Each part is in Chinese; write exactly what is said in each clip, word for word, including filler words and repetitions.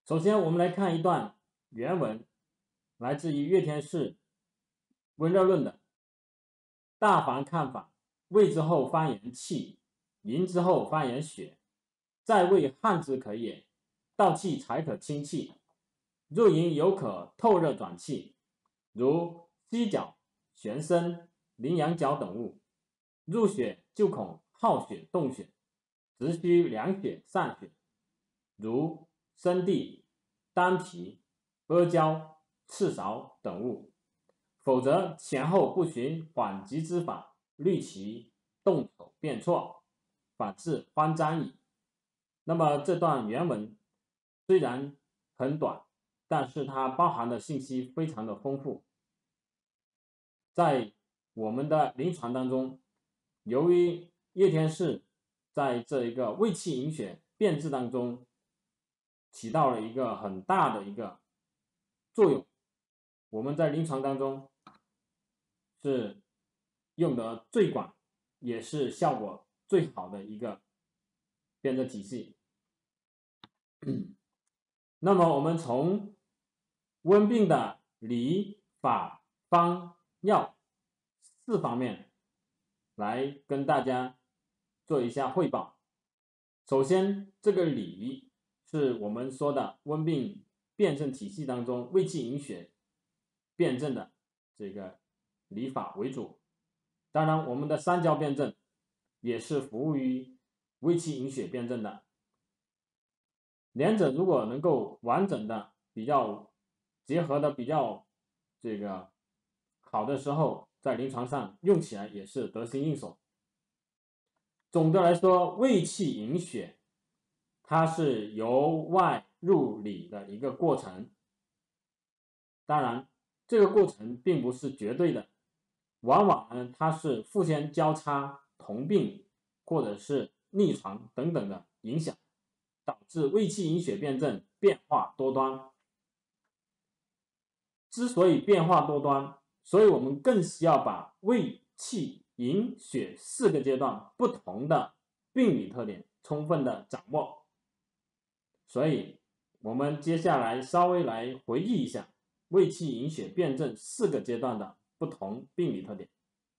首先，我们来看一段原文，来自于岳天士《温热论》的大凡看法：胃之后发言气，营之后发言血，在胃汗之可也，到气才可清气。入营犹可透热转气，如犀角、玄参、羚羊角等物；入血就恐耗血动血，直需凉血散血，如生地、丹皮、阿胶、赤芍等物。否则前后不循缓急之法，虑其动手变错，反致慌张矣。那么这段原文虽然很短，但是它包含的信息非常的丰富。在我们的临床当中，由于叶天士在这一个胃气营血变质当中起到了一个很大的一个作用，我们在临床当中是用的最广，也是效果最好的一个辩证体系。那么我们从温病的理、法、方、药四方面来跟大家做一下汇报。首先，这个理是我们说的温病辩证体系当中胃气营血辩证的这个理法为主。当然，我们的三焦辩证也是服务于胃气营血辩证的。两者如果能够完整的比较结合的比较这个好的时候，在临床上用起来也是得心应手。总的来说，胃气营血它是由外入里的一个过程，当然这个过程并不是绝对的，往往呢它是互相交叉、同病或者是逆传等等的影响，导致胃气营血辩证变化多端。之所以变化多端，所以我们更需要把胃气营血四个阶段不同的病理特点充分的掌握。所以我们接下来稍微来回忆一下胃气营血辩证四个阶段的不同病理特点。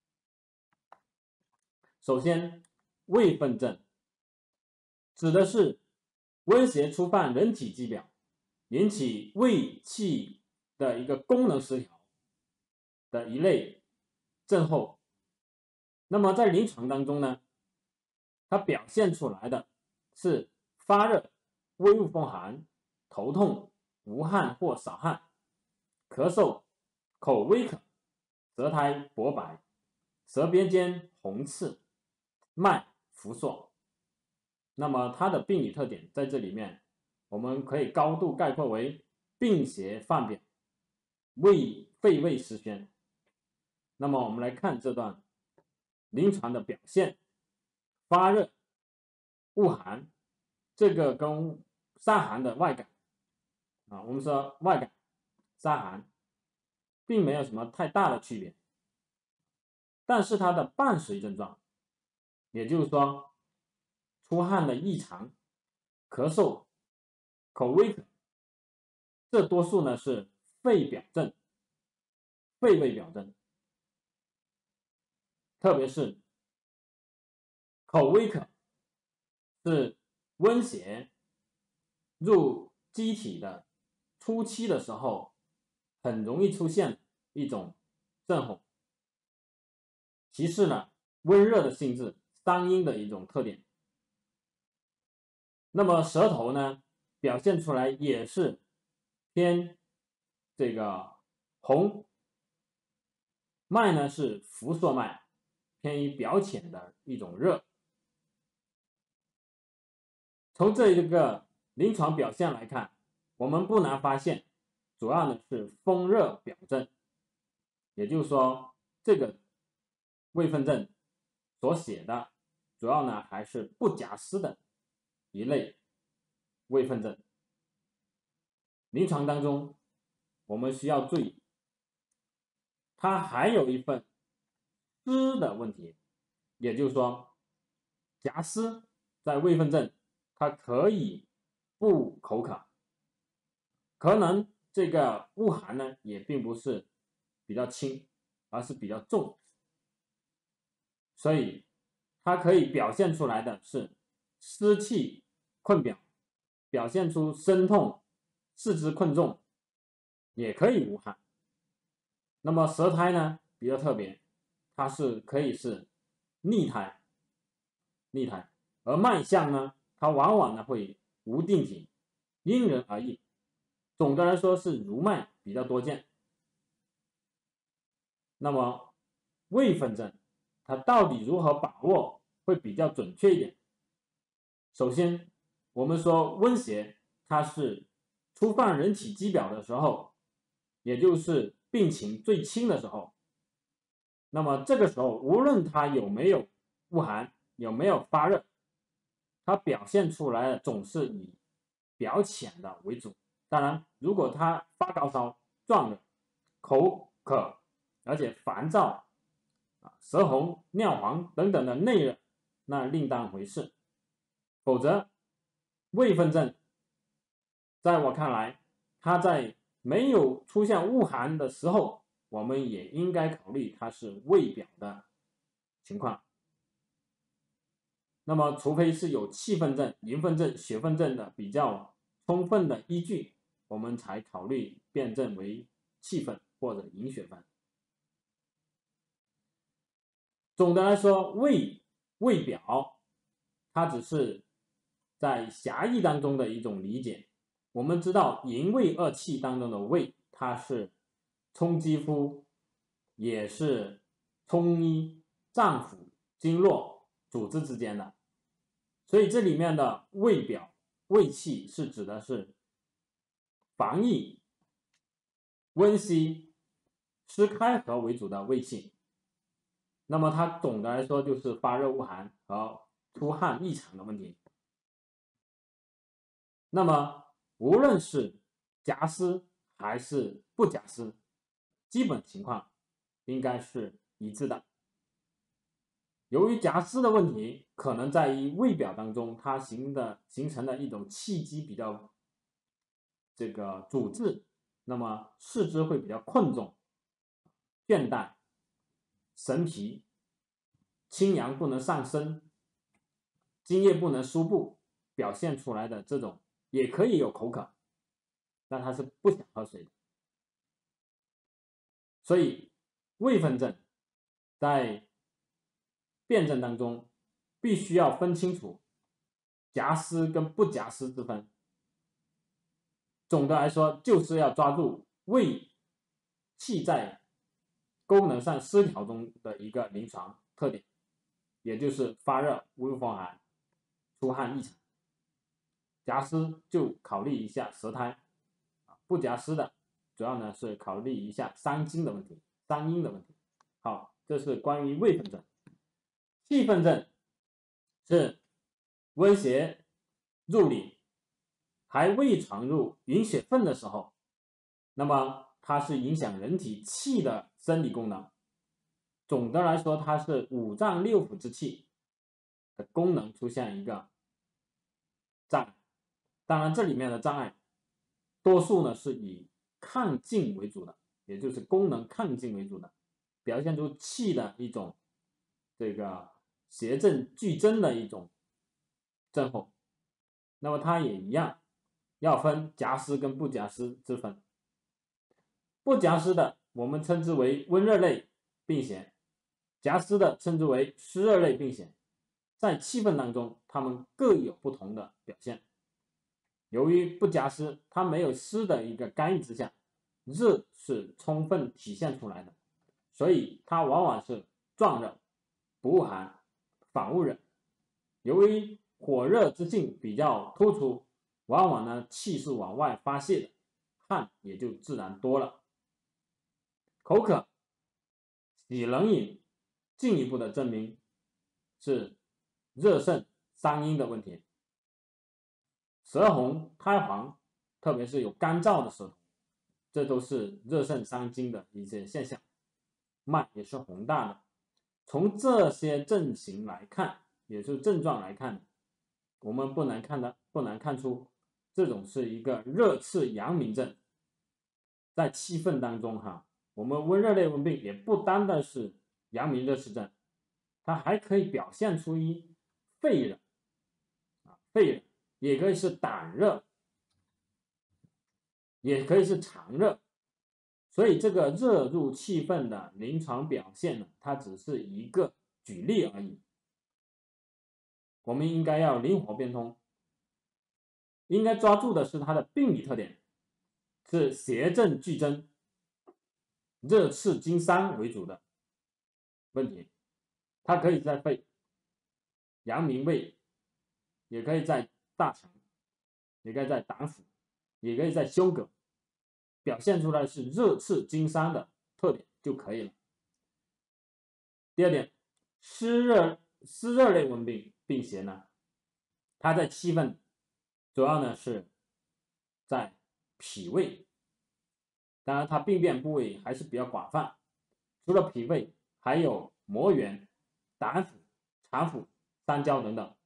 首先，胃愤症指的是温邪触犯人体机表，引起胃气的一个功能失调的一类症候。那么在临床当中呢，它表现出来的是发热、微恶风寒、头痛、无汗或少汗、咳嗽、口微渴、舌苔薄白、舌边间红赤、脉浮硕。那么它的病理特点在这里面我们可以高度概括为病邪犯表，胃肺胃失宣。那么我们来看这段临床的表现。发热、恶寒，这个跟伤寒的外感啊，我们说外感伤寒并没有什么太大的区别，但是它的伴随症状，也就是说出汗的异常、咳嗽、口微渴，这多数呢是肺表症、肺胃表症，特别是口微渴是温邪入机体的初期的时候很容易出现一种症候。其次呢，温热的性质，伤阴的一种特点。那么舌头呢，表现出来也是偏这个红，脉呢是浮硕脉，偏于表浅的一种热。从这一个临床表现来看，我们不难发现，主要呢是风热表症，也就是说，这个胃愤症所写的主要呢还是不夹湿的一类胃愤症。临床当中，我们需要注意，它还有一份湿的问题，也就是说，夹湿在胃愤症它可以不口渴， 可能这个恶寒呢也并不是比较轻，而是比较重，所以它可以表现出来的是湿气困表，表现出身痛、四肢困重，也可以无汗。那么舌苔呢比较特别，它是可以是逆苔，逆苔，而脉象呢，它往往呢会无定体，因人而异。总的来说是濡脉比较多见。那么味分症，它到底如何把握会比较准确一点？首先，我们说温邪，它是初犯人体机表的时候，也就是病情最轻的时候。那么这个时候，无论它有没有恶寒，有没有发热，它表现出来的总是以表浅的为主。当然，如果它发高烧、壮热、口渴，而且烦躁、啊舌红、尿黄等等的内热，那另当回事。否则，味分症，在我看来，它在没有出现恶寒的时候，我们也应该考虑它是胃表的情况。那么，除非是有气分症、营分症、血分症的比较充分的依据，我们才考虑辨证为气分或者营血分。总的来说，胃胃表，它只是在狭义当中的一种理解。我们知道营卫二气当中的卫，它是冲肌肤，也是冲医脏腑经络组织之间的，所以这里面的卫表卫气是指的是防疫温煦湿开合为主的卫气。那么它总的来说就是发热恶寒和出汗异常的问题。那么无论是夹湿还是不夹湿，基本情况应该是一致的。由于夹湿的问题，可能在于胃表当中它形的形成的一种气机比较这个阻滞，那么四肢会比较困重、倦怠、神疲、清阳不能上升、津液不能输布，表现出来的这种也可以有口渴，但他是不想喝水的。所以胃分症在辨证当中必须要分清楚夹湿跟不夹湿之分。总的来说，就是要抓住胃气在功能上失调中的一个临床特点，也就是发热、微风寒、出汗异常。夹湿就考虑一下舌苔，不夹湿的主要呢是考虑一下伤津的问题、伤阴的问题。好，这是关于胃分症。气分症是温邪入里，还未传入营血分的时候，那么它是影响人体气的生理功能。总的来说，它是五脏六腑之气的功能出现一个障碍。当然，这里面的障碍多数呢是以亢进为主的，也就是功能亢进为主的，表现出气的一种这个邪正俱增的一种症候。那么它也一样，要分夹湿跟不夹湿之分。不夹湿的我们称之为温热类病邪，夹湿的称之为湿热类病邪。在气分当中，它们各有不同的表现。由于不夹湿，它没有湿的一个干预之下，热是充分体现出来的，所以它往往是壮热、不恶寒、反恶热。由于火热之性比较突出，往往呢气是往外发泄的，汗也就自然多了。口渴、喜冷饮，进一步的证明是热盛伤阴的问题。舌红苔黄，特别是有干燥的舌头，这都是热盛伤津的一些现象。脉也是红大的。从这些症型来看，也就是症状来看，我们不难看的不难看出这种是一个热刺阳明症。在气氛当中哈，我们温热类温病也不单单是阳明热刺症，它还可以表现出一肺热啊，肺热也可以是胆热，也可以是肠热。所以这个热入气分的临床表现呢，它只是一个举例而已。我们应该要灵活变通，应该抓住的是它的病理特点，是邪正俱增、热刺经伤为主的问题。它可以在肺、阳明胃，也可以在大肠，也可以在胆腑，也可以在胸膈，表现出来是热刺经伤的特点就可以了。第二点，湿热湿热类温病病邪呢，它在气分主要呢是在脾胃，当然它病变部位还是比较广泛，除了脾胃，还有膜原、胆腑、肠腑、三焦等等。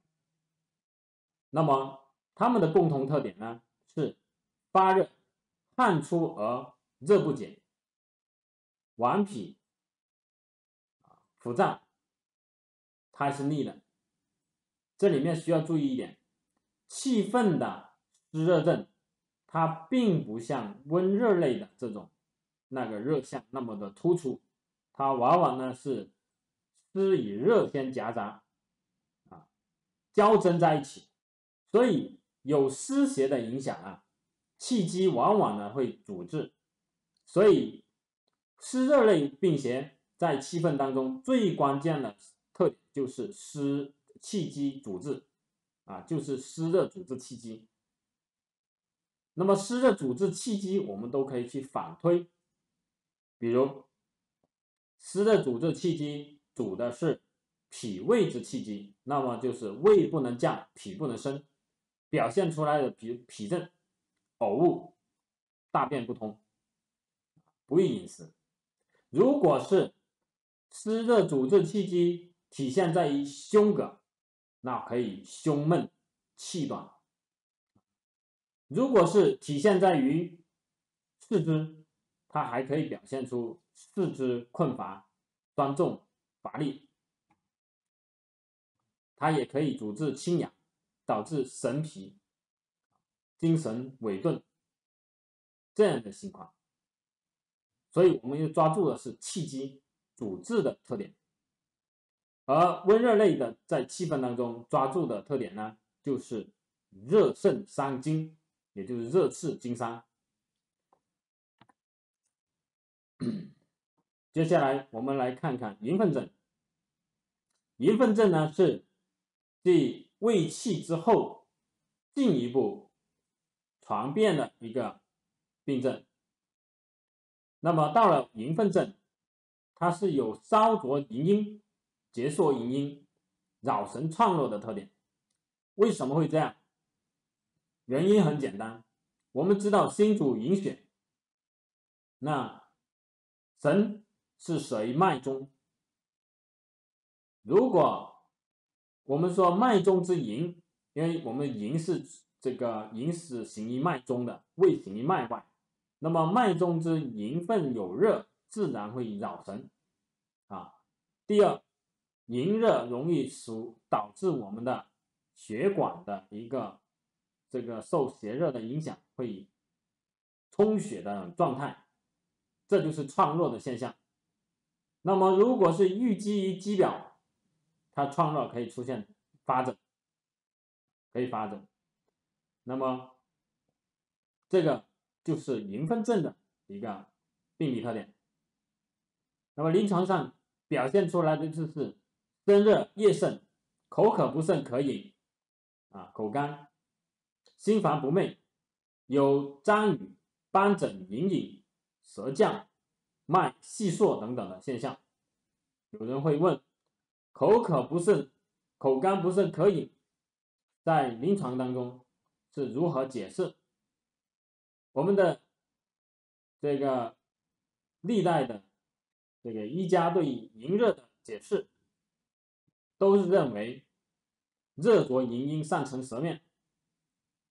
那么它们的共同特点呢是发热、汗出而热不解、顽皮、腹胀，它是逆的。这里面需要注意一点，气分的湿热症，它并不像温热类的这种那个热象那么的突出，它往往呢是湿与热先夹杂啊，交织在一起，所以有湿邪的影响啊，气机往往呢会阻滞，所以湿热类病邪在气分当中最关键的特点就是湿气机阻滞啊，就是湿热阻滞气机。那么湿热阻滞气机，我们都可以去反推，比如湿热阻滞气机主的是脾胃之气机，那么就是胃不能降，脾不能升，表现出来的脾脾症、呕恶、大便不通、不易饮食。如果是湿热阻滞气机体现在于胸膈，那可以胸闷气短。如果是体现在于四肢，它还可以表现出四肢困乏、酸重、乏力。它也可以阻滞清阳，导致神疲、精神萎顿这样的情况。所以我们要抓住的是气机阻滞的特点。而温热类的在气分当中抓住的特点呢，就是热盛伤精，也就是热刺经伤。接下来我们来看看淫粪症。淫粪症呢是继胃气之后进一步传变的一个病症。那么到了淫粪症，它是有烧灼淫阴、结缩淫阴、扰神创弱的特点。为什么会这样？原因很简单，我们知道心主营血，那神是舍于脉中。如果我们说脉中之营，因为我们营是这个营是行于脉中的，胃行于脉外，那么脉中之营分有热，自然会扰神啊。第二，营热容易使导致我们的血管的一个这个受邪热的影响，会充血的状态，这就是创弱的现象。那么如果是郁积于肌表，它创弱可以出现发疹，可以发疹。那么这个就是淫粪症的一个病理特点。那么临床上表现出来的就是身热夜盛，口渴不甚可饮啊，口干，心烦不寐，有张语、斑疹隐隐、舌降、脉细数等等的现象。有人会问，口渴不甚、口干不甚可饮，在临床当中是如何解释？我们的这个历代的这个医家对淫热的解释，都是认为热灼淫阴上承舌面，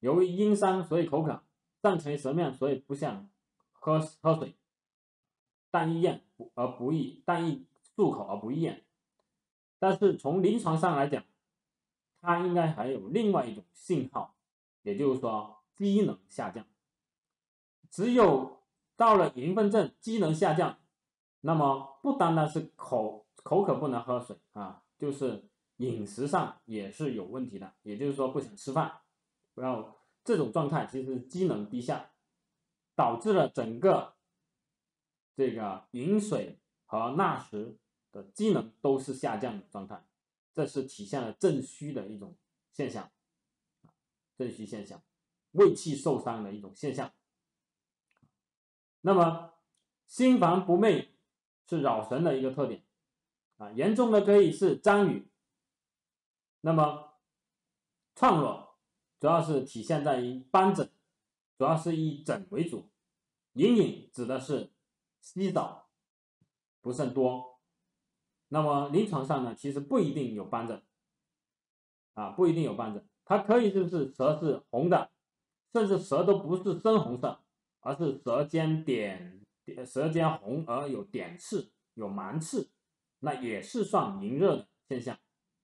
由于阴伤所以口渴，上垂舌面所以不想喝喝水，但易咽而不易，但易漱口而不易咽。但是从临床上来讲，它应该还有另外一种信号，也就是说机能下降。只有到了淫粪症机能下降，那么不单单是口口渴不能喝水啊，就是饮食上也是有问题的，也就是说不想吃饭，然后这种状态其实机能低下，导致了整个这个饮水和纳食的机能都是下降的状态，这是体现了正虚的一种现象，正虚现象，胃气受伤的一种现象。那么心烦不寐是扰神的一个特点啊，严重的可以是张宇。那么创瘰主要是体现在于斑疹，主要是以疹为主，隐隐指的是稀少不甚多。那么临床上呢，其实不一定有斑疹啊，不一定有斑疹，它可以就是舌是红的，甚至舌都不是深红色，而是舌尖点舌尖红而有点刺，有芒刺，那也是算营热的现象。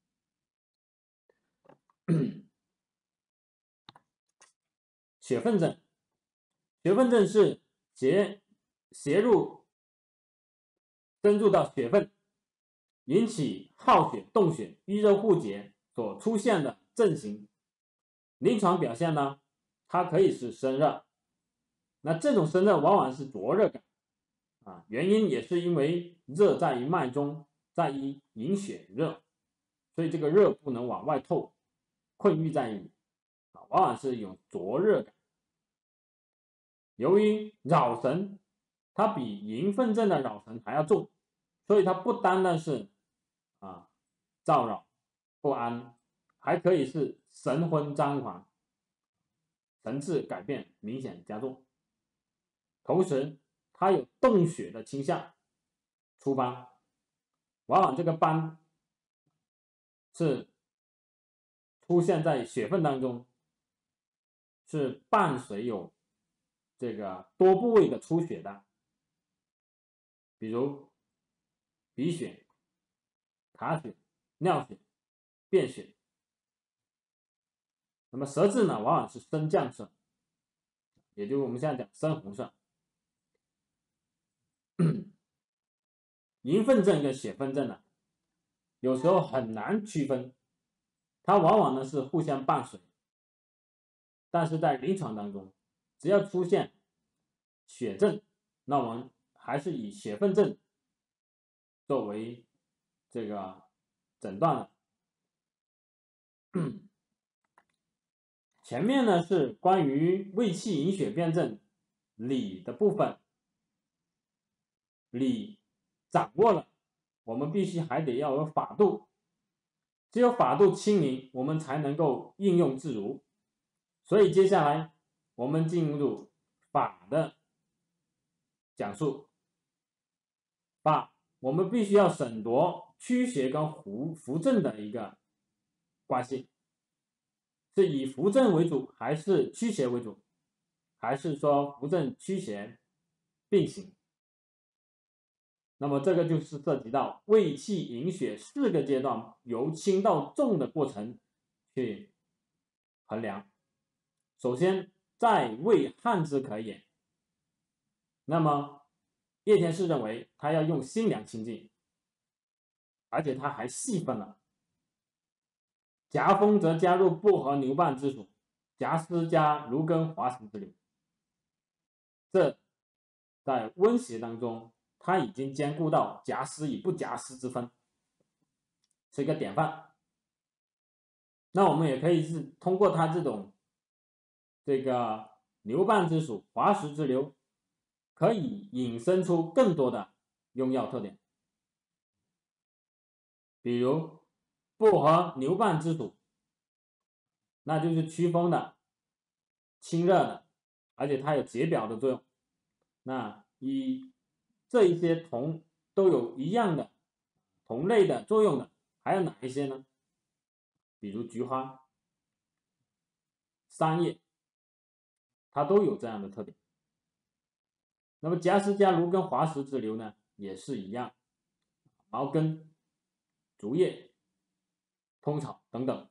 血分症，血分症是邪邪入深入到血分，引起耗血、动血、淤热互结所出现的症型。临床表现呢，它可以是生热，那这种生热往往是灼热感啊，原因也是因为热在于脉中，在于引血热，所以这个热不能往外透，困郁在于啊，往往是有灼热感。由于扰神，它比淫粪症的扰神还要重，所以它不单单是啊躁扰不安，还可以是神昏张狂，神志改变明显加重，同时它有动血的倾向，出斑，往往这个斑是出现在血分当中，是伴随有这个多部位的出血的，比如鼻血、卡血、尿血、便血。那么舌质呢，往往是深绛色，也就是我们现在讲深红色。淫粪症跟血分症呢，有时候很难区分，它往往呢是互相伴随，但是在临床当中，只要出现血症，那我们还是以血分症作为这个诊断的。前面呢是关于胃气营血辩证理的部分，理掌握了，我们必须还得要有法度，只有法度清明，我们才能够应用自如。所以接下来我们进入法的讲述。法我们必须要审夺驱邪跟扶扶正的一个关系，是以扶正为主还是驱邪为主，还是说扶正驱邪并行？那么这个就是涉及到胃气营血四个阶段由轻到重的过程去衡量。首先在胃汗之可也，那么叶天士认为他要用辛凉清净，而且他还细分了，夹风则加入薄荷牛蒡之属，夹丝加芦根滑石之流。这在温邪当中，他已经兼顾到夹丝与不夹丝之分，是一个典范。那我们也可以是通过他这种这个牛蒡之属、滑石之流，可以引申出更多的用药特点，比如薄荷牛蒡之属，那就是祛风的、清热的，而且它有解表的作用。那以这一些同都有一样的同类的作用的，还有哪一些呢？比如菊花、桑叶它都有这样的特点。那么夹丝加炉跟滑石之流呢也是一样，毛根、竹叶、通草等等。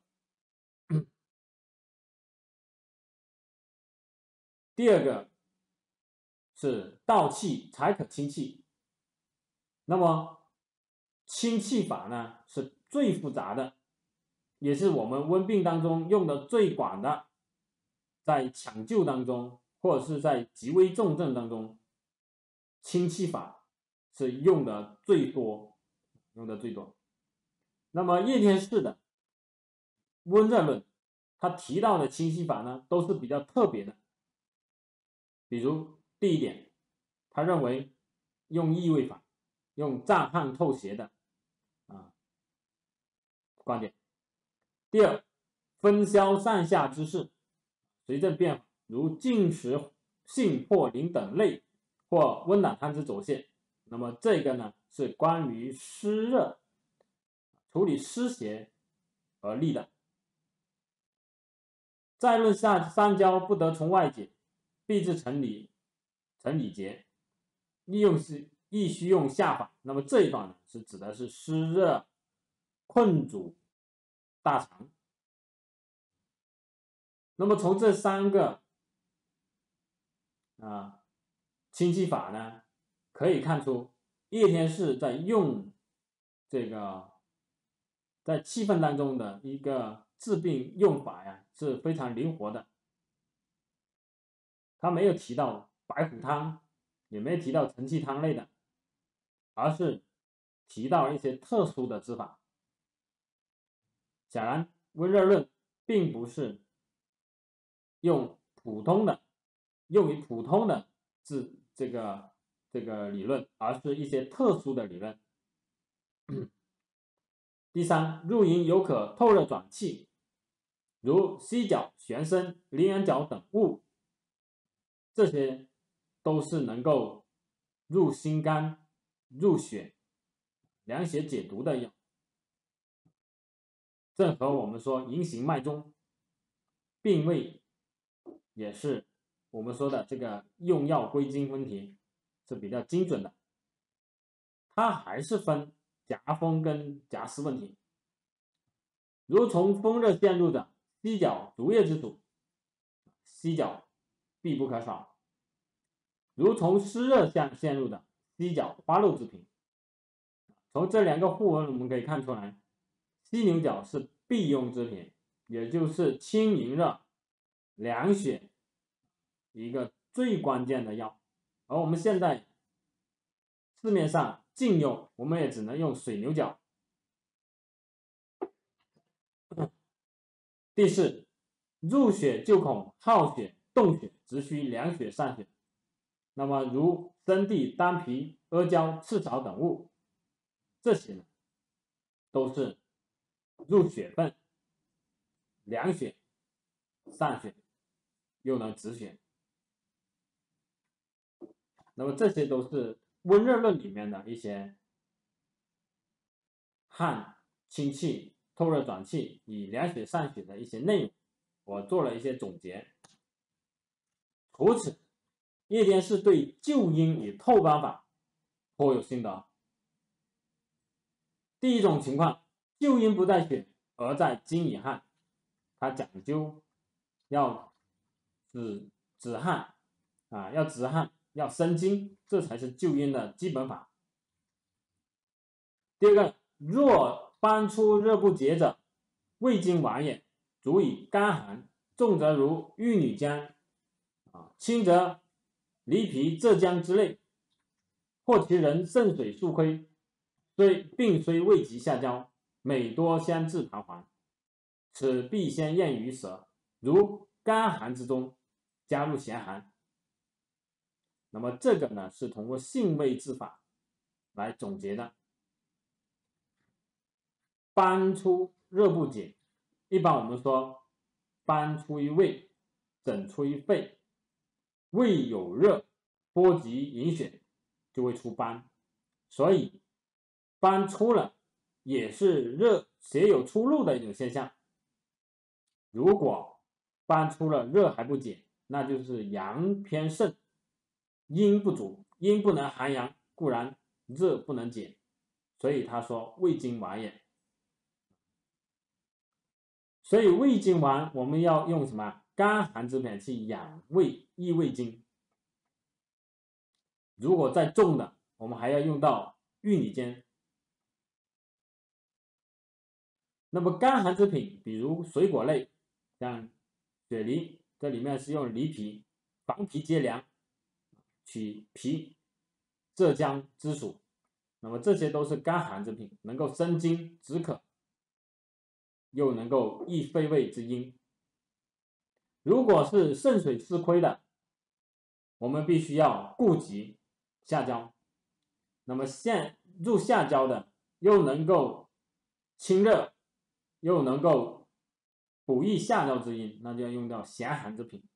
第二个是倒气才可清气。那么清气法呢是最复杂的，也是我们温病当中用的最广的，在抢救当中或者是在极危重症当中，清气法是用的最多，用的最多。那么叶天士的温热论，他提到的清气法呢都是比较特别的。比如第一点，他认为用异位法，用战汗透邪的啊观点。第二，分消上下之势，随症变化，如进食性或淋等类或温暖汤之走泻。那么这个呢是关于湿热处理湿邪而立的。再论下三焦不得从外解，必至成里成里结，利用是亦须用下法。那么这一段呢是指的是湿热困阻大肠。那么从这三个啊清气法呢，可以看出叶天士在用这个在气氛当中的一个治病用法呀是非常灵活的。他没有提到白虎汤，也没有提到承气汤类的，而是提到一些特殊的治法。显然温热论并不是用普通的用于普通的治这个这个理论，而是一些特殊的理论。第三，入营有可透热转气，如犀角、玄参、羚羊角等物，这些都是能够入心肝、入血、凉血解毒的药。正和我们说营行脉中，并位也是我们说的这个用药归经问题是比较精准的。它还是分夹风跟夹湿问题。如从风热陷入的犀角、竹叶之属，犀角必不可少；如从湿热象陷入的犀角、花露之品。从这两个互文我们可以看出来，犀牛角是必用之品，也就是清营热、凉血一个最关键的药。而我们现在市面上禁用，我们也只能用水牛角。第四，入血就恐耗血、动血，只需凉血散血。那么如生地、丹皮、阿胶、赤草等物，这些呢都是入血分、凉血、散血，又能止血。那么这些都是温热论里面的一些汗、清气、透热转气、以凉血散血的一些内容，我做了一些总结。除此，叶天士对救阴与透斑法颇有心得。第一种情况，救阴不在血，而在精与汗，它讲究要止止汗啊，要止汗，要生津，这才是救阴的基本法。第二个，若斑出热不解者，胃经顽也，足以干寒，重则如玉女浆啊，轻则梨皮、浙江之类，或其人肾水数亏，虽病虽未及下焦，每多相至盘桓，此必先验于舌，如干寒之中加入咸寒。那么这个呢是通过性味治法来总结的。斑出热不解，一般我们说斑出于胃，疹出于肺，胃有热波及营血就会出斑，所以斑出了也是热血有出路的一种现象。如果斑出了热还不解， 那就是阳偏盛，阴不足，阴不能含阳，固然热不能解，所以他说胃经丸也。所以胃经丸我们要用什么？甘寒之品去养胃益胃经。如果再重的，我们还要用到玉里煎。那么甘寒之品，比如水果类，像雪梨，这里面是用梨皮，防皮皆凉，取皮，浙江之属。那么这些都是甘寒之品，能够生津止渴，又能够益肺胃之阴。如果是肾水吃亏的，我们必须要顾及下焦。那么陷入下焦的，又能够清热，又能够补益下焦之阴，那就要用到咸寒之品。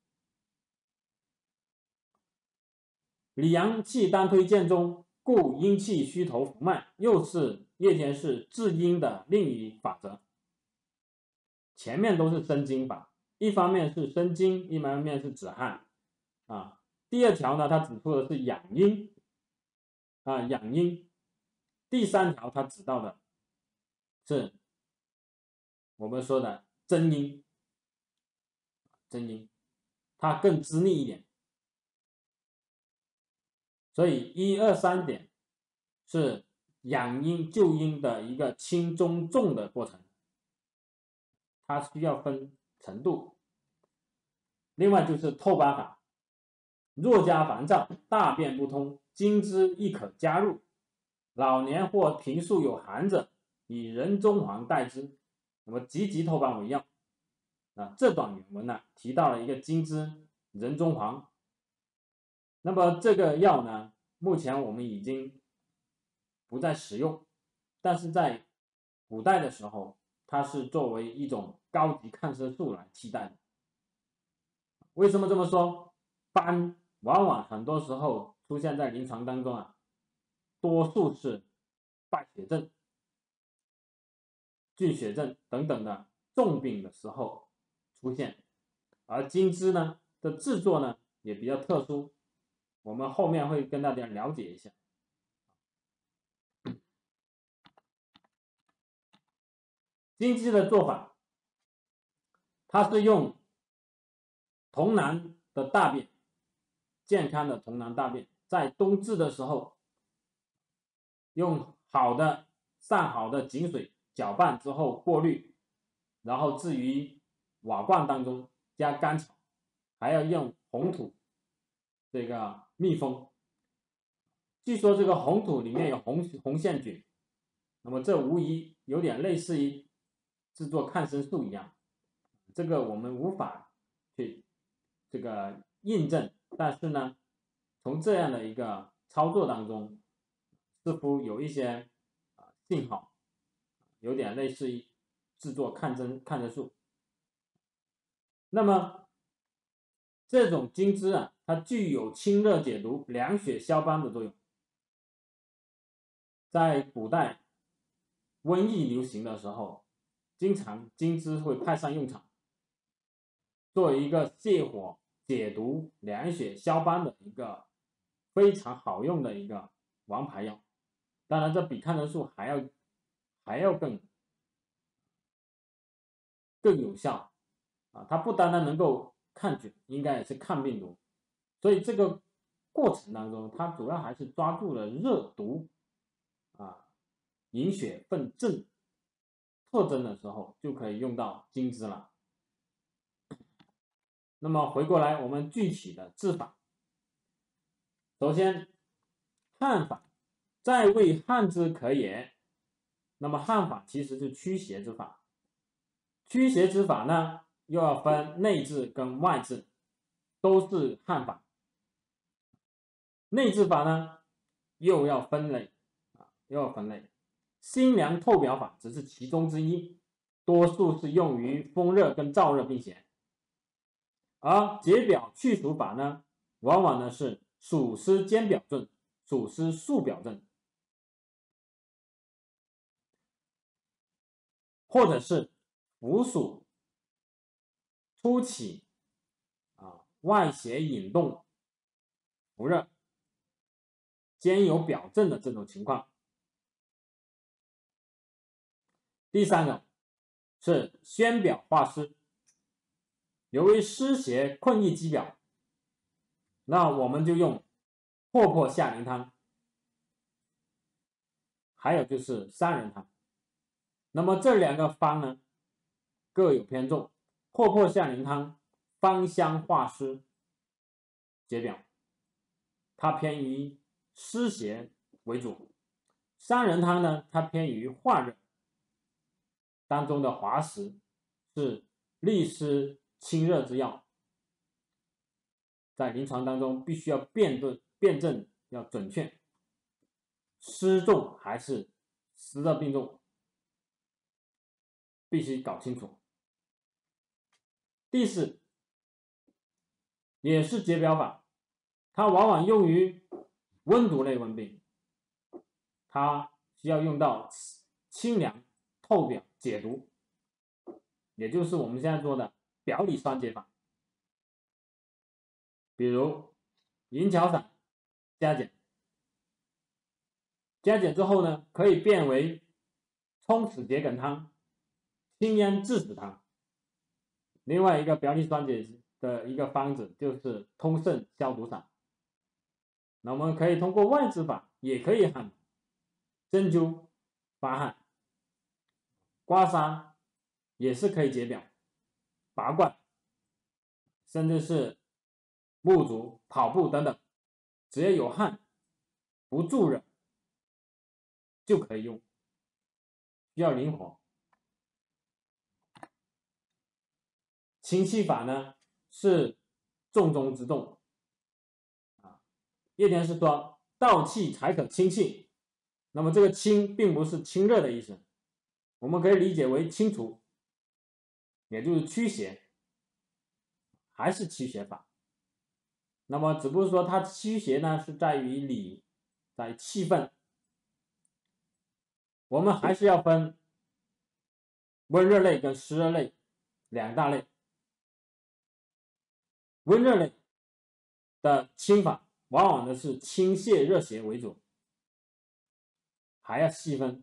里阳气单推荐中，故阴气虚头浮脉，又是夜间是治阴的另一法则。前面都是生津法，一方面是生津，一方面是止汗啊。第二条呢，它指出的是养阴啊，养阴。第三条它指到的是我们说的真阴，真阴，它更滋腻一点。所以一二三点是养阴救阴的一个轻中重的过程，它需要分程度。另外就是透斑法，若加烦躁、大便不通，金枝亦可加入。老年或平素有寒者，以人中黄代之，那么积极透斑为药。啊，这段原文呢提到了一个金枝、人中黄。那么这个药呢，目前我们已经不再使用，但是在古代的时候，它是作为一种高级抗生素来替代的。为什么这么说？斑往往很多时候出现在临床当中啊，多数是败血症、菌血症等等的重病的时候出现，而金枝呢的制作呢也比较特殊，我们后面会跟大家了解一下。金枝的做法，它是用童男的大便，健康的童男大便，在冬至的时候，用好的上好的井水搅拌之后过滤，然后置于瓦罐当中加甘草，还要用红土这个密封。据说这个红土里面有红红线菌，那么这无疑有点类似于制作抗生素一样，这个我们无法去这个印证，但是呢，从这样的一个操作当中，似乎有一些啊信号，有点类似于制作抗生抗生素。那么这种金枝啊，它具有清热解毒、凉血消斑的作用。在古代瘟疫流行的时候，经常金枝会派上用场，作为一个泻火、解毒、凉血消斑的一个非常好用的一个王牌药。当然，这比抗生素还要还要更更有效啊！它不单单能够抗菌，应该也是抗病毒。所以这个过程当中，它主要还是抓住了热毒啊、营血奋正特征的时候，就可以用到金枝了。那么回过来，我们具体的治法。首先，汗法，在为汗之可也。那么汗法其实是驱邪之法。驱邪之法呢，又要分内治跟外治，都是汗法。内治法呢，又要分类啊，又要分类。辛凉透表法只是其中之一，多数是用于风热跟燥热并行。而解表去暑法呢，往往呢是暑湿兼表症、暑湿速表症，或者是伏暑初起啊外邪引动伏热，兼有表证的这种情况。第三种是宣表化湿，由于湿邪困抑肌表，那我们就用霍破夏苓汤，还有就是三仁汤。那么这两个方呢各有偏重，霍破夏苓汤芳香化湿解表，它偏于湿邪为主；三仁汤呢，它偏于化热，当中的滑石是利湿清热之药，在临床当中必须要辩论辩证要准确，湿重还是湿热并重，必须搞清楚。第四，也是解表法，它往往用于温毒类温病，它需要用到清凉透表解毒，也就是我们现在说的表里双解法。比如银翘散加减，加减之后呢，可以变为冲齿桔梗汤、清咽治死汤。另外一个表里双解的一个方子就是通肾消毒散。那我们可以通过外治法，也可以喊针灸、发汗、刮痧，也是可以解表、拔罐，甚至是沐足、跑步等等，只要有汗不助热就可以用，比较灵活。清气法呢是重中之重啊。叶天士说道气才可清气，那么这个清并不是清热的意思，我们可以理解为清除，也就是驱邪，还是驱邪法。那么只不过说它驱邪呢是在于理，在气分，我们还是要分温热类跟湿热类两大类。温热类的清法往往的是清泻热邪为主，还要细分，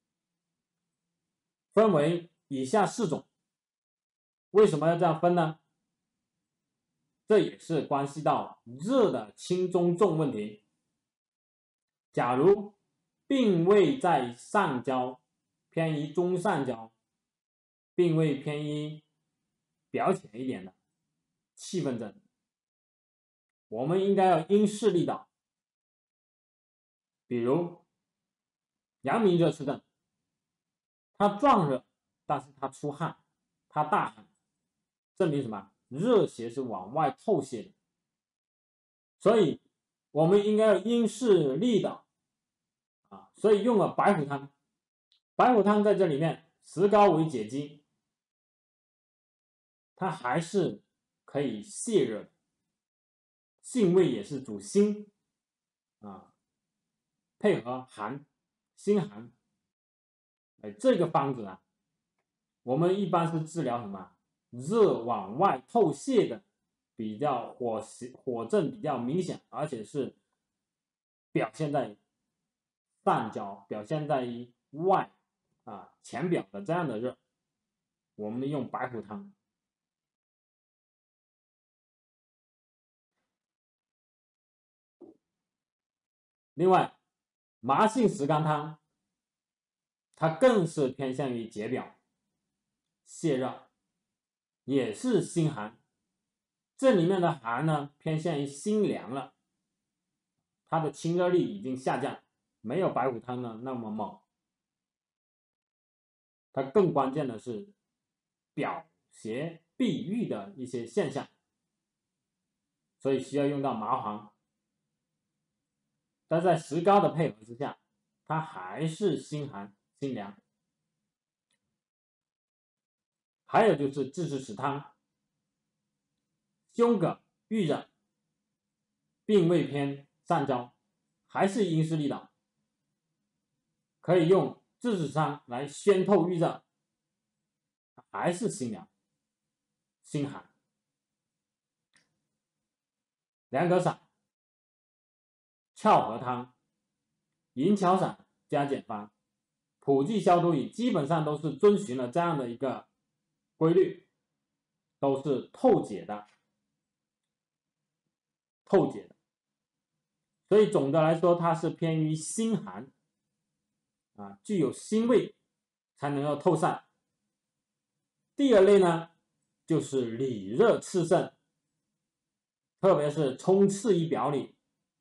分为以下四种。为什么要这样分呢？这也是关系到热的轻中重问题。假如病位在上焦，偏于中上焦，病位偏于表浅一点的气分症，我们应该要因势利导。比如阳明热赤症，它壮热，但是它出汗，它大汗，证明什么？热邪是往外透泄的，所以我们应该要因势利导啊，所以用了白虎汤。白虎汤在这里面，石膏为解肌，它还是可以泻热的，性味也是主辛啊，配合寒，辛寒，哎，这个方子啊，我们一般是治疗什么？热往外透泄的，比较火火症比较明显，而且是表现在上焦，表现在于外啊浅表的这样的热，我们用白虎汤。另外，麻杏石甘汤，它更是偏向于解表、泻热，也是辛寒。这里面的寒呢，偏向于辛凉了，它的清热力已经下降，没有白虎汤呢那么猛。它更关键的是表邪闭郁的一些现象，所以需要用到麻黄。但在石膏的配合之下，它还是辛寒辛凉。还有就是治赤齿汤，胸膈郁热，病位偏上焦，还是因势利导，可以用治赤汤来宣透郁热，还是辛凉辛寒。 两葛散、壳核汤、银翘散加减方、普济消毒饮，基本上都是遵循了这样的一个规律，都是透解的，透解的。所以总的来说，它是偏于辛寒啊，具有辛味，才能够透散。第二类呢，就是里热炽盛，特别是冲刺于表里。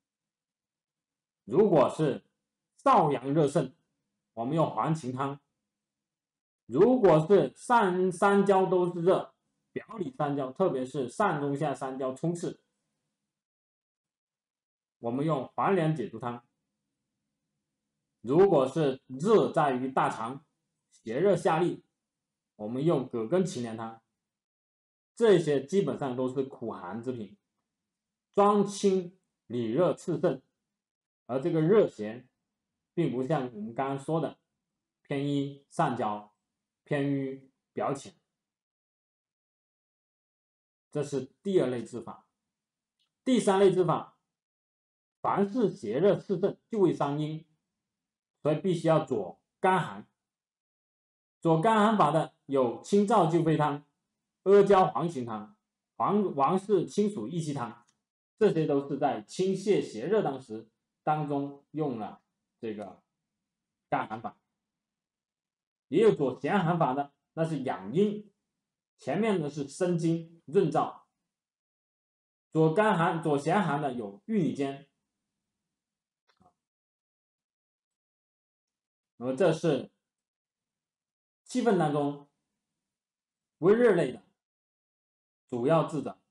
如果是少阳热盛，我们用黄芩汤；如果是上三焦都是热，表里三焦，特别是上中下三焦冲刺，我们用黄连解毒汤；如果是热在于大肠，邪热下痢，我们用葛根芩连汤。这些基本上都是苦寒之品，专清里热炽盛，而这个热邪并不像我们刚刚说的偏于上焦，偏于表浅。这是第二类治法。第三类治法，凡是邪热炽盛就会伤阴，所以必须要佐甘寒。佐甘寒法的有清燥救肺汤、阿胶黄芩汤、黄王氏清暑益气汤，这些都是在清泻邪热当时当中用了这个甘寒法。也有佐咸寒法的，那是养阴，前面的是生津润燥。佐甘寒、佐咸寒的有玉里煎。那么这是气分当中温热类的主要治者。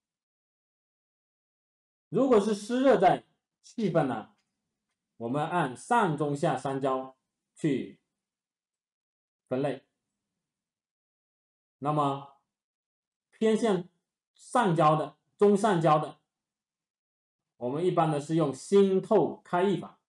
如果是湿热在气分呢，我们按上中下三焦去分类。那么偏向上焦的、中上焦的，我们一般的是用心透开溢法，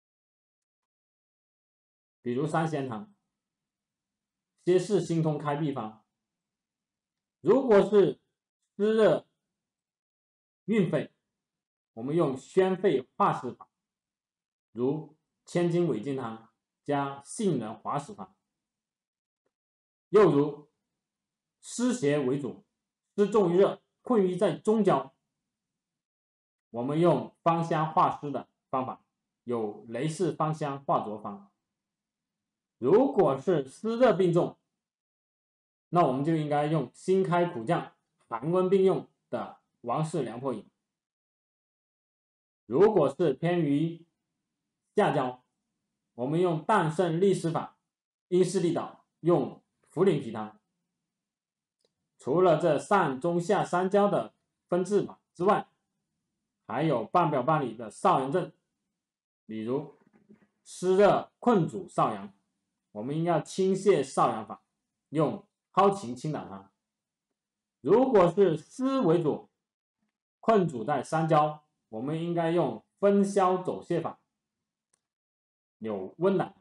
比如三仙汤、歇氏心通开闭方。如果是湿热运肺，我们用宣肺化湿法，如千金尾金汤加杏仁滑石法。又如湿邪为主，湿重于热，困于在中焦，我们用芳香化湿的方法，有雷氏芳香化浊方。如果是湿热并重，那我们就应该用辛开苦降、寒温并用的王氏凉破饮。如果是偏于下焦，我们用淡渗利湿法，因势利导，用茯苓皮汤。除了这上中下三焦的分治法之外，还有半表半里的少阳症，比如湿热困阻少阳，我们应该清泻少阳法，用蒿芩清胆汤。如果是湿为主，困阻在三焦，我们应该用分消走泻法，有温胆汤。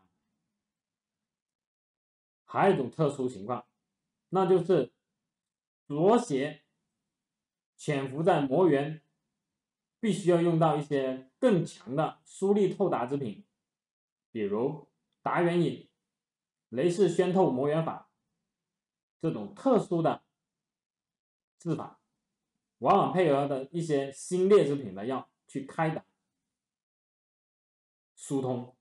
还有一种特殊情况，那就是浊邪潜伏在膜原，必须要用到一些更强的疏利透达之品，比如达元饮、雷氏宣透膜原法，这种特殊的治法，往往配合的一些辛烈之品的药去开导疏通。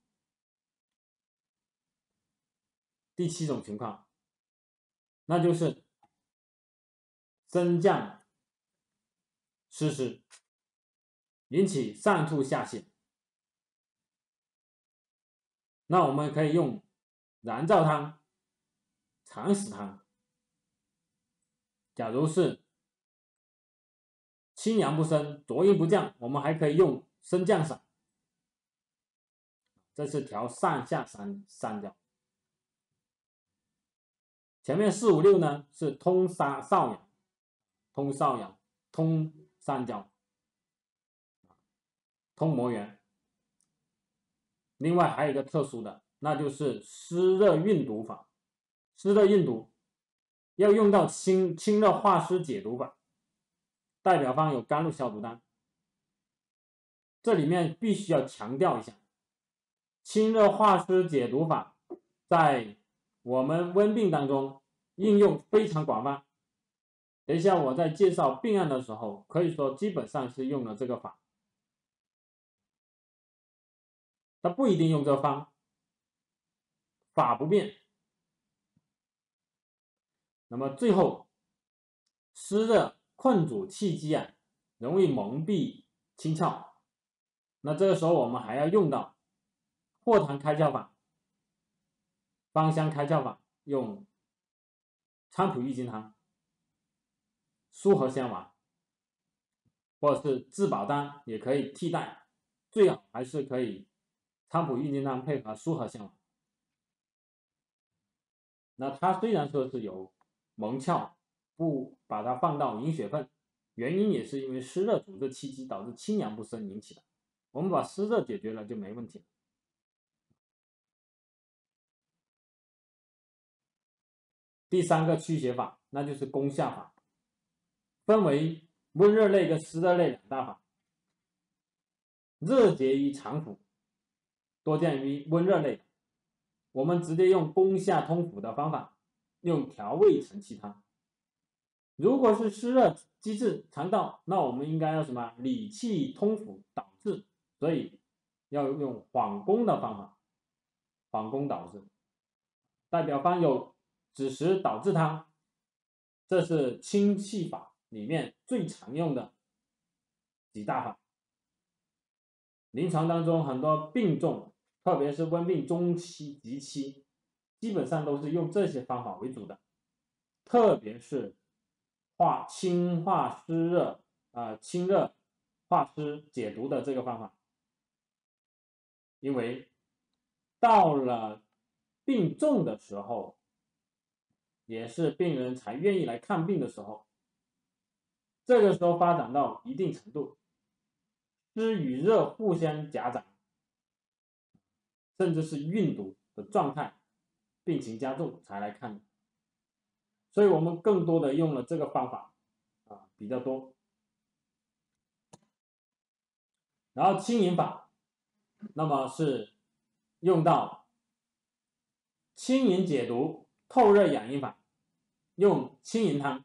第七种情况，那就是升降湿湿，引起上吐下泻。那我们可以用燃燥汤、长死汤。假如是清阳不升、浊阴不降，我们还可以用升降散。这是调上下三三焦。前面四五六呢是通杀少阳、通少阳、通三焦、通膜原。另外还有一个特殊的，那就是湿热运毒法。湿热运毒要用到清清热化湿解毒法，代表方有甘露消毒丹。 这里面必须要强调一下，清热化湿解毒法在我们温病当中应用非常广泛。等一下我在介绍病案的时候，可以说基本上是用了这个法，它不一定用这方，法不变。那么最后，湿热困阻气机啊，容易蒙蔽清窍。那这个时候我们还要用到豁痰开窍法、芳香开窍法，用菖蒲郁金汤、苏合香丸，或者是治保丹也可以替代，最好还是可以菖蒲郁金汤配合苏合香丸。那它虽然说是有蒙窍，不把它放到营血分，原因也是因为湿热阻滞气机导致清阳不升引起的。我们把湿热解决了就没问题了。第三个驱邪法，那就是攻下法，分为温热类跟湿热类两大法。热结于肠腑，多见于温热类。我们直接用攻下通腑的方法，用调味承气汤。如果是湿热积滞肠道，那我们应该要什么？理气通腑导滞，所以要用缓攻的方法，缓攻导滞。代表方有枳实导滞汤，这是清气法里面最常用的几大法。临床当中很多病重，特别是温病中期及期，基本上都是用这些方法为主的，特别是化清化湿热啊、呃，清热化湿解毒的这个方法。因为到了病重的时候，也是病人才愿意来看病的时候，这个时候发展到一定程度，湿与热互相夹杂，甚至是运毒的状态，病情加重才来看。所以我们更多的用了这个方法啊，比较多。然后清饮法，那么是用到清饮解毒、透热养阴法，用清银汤。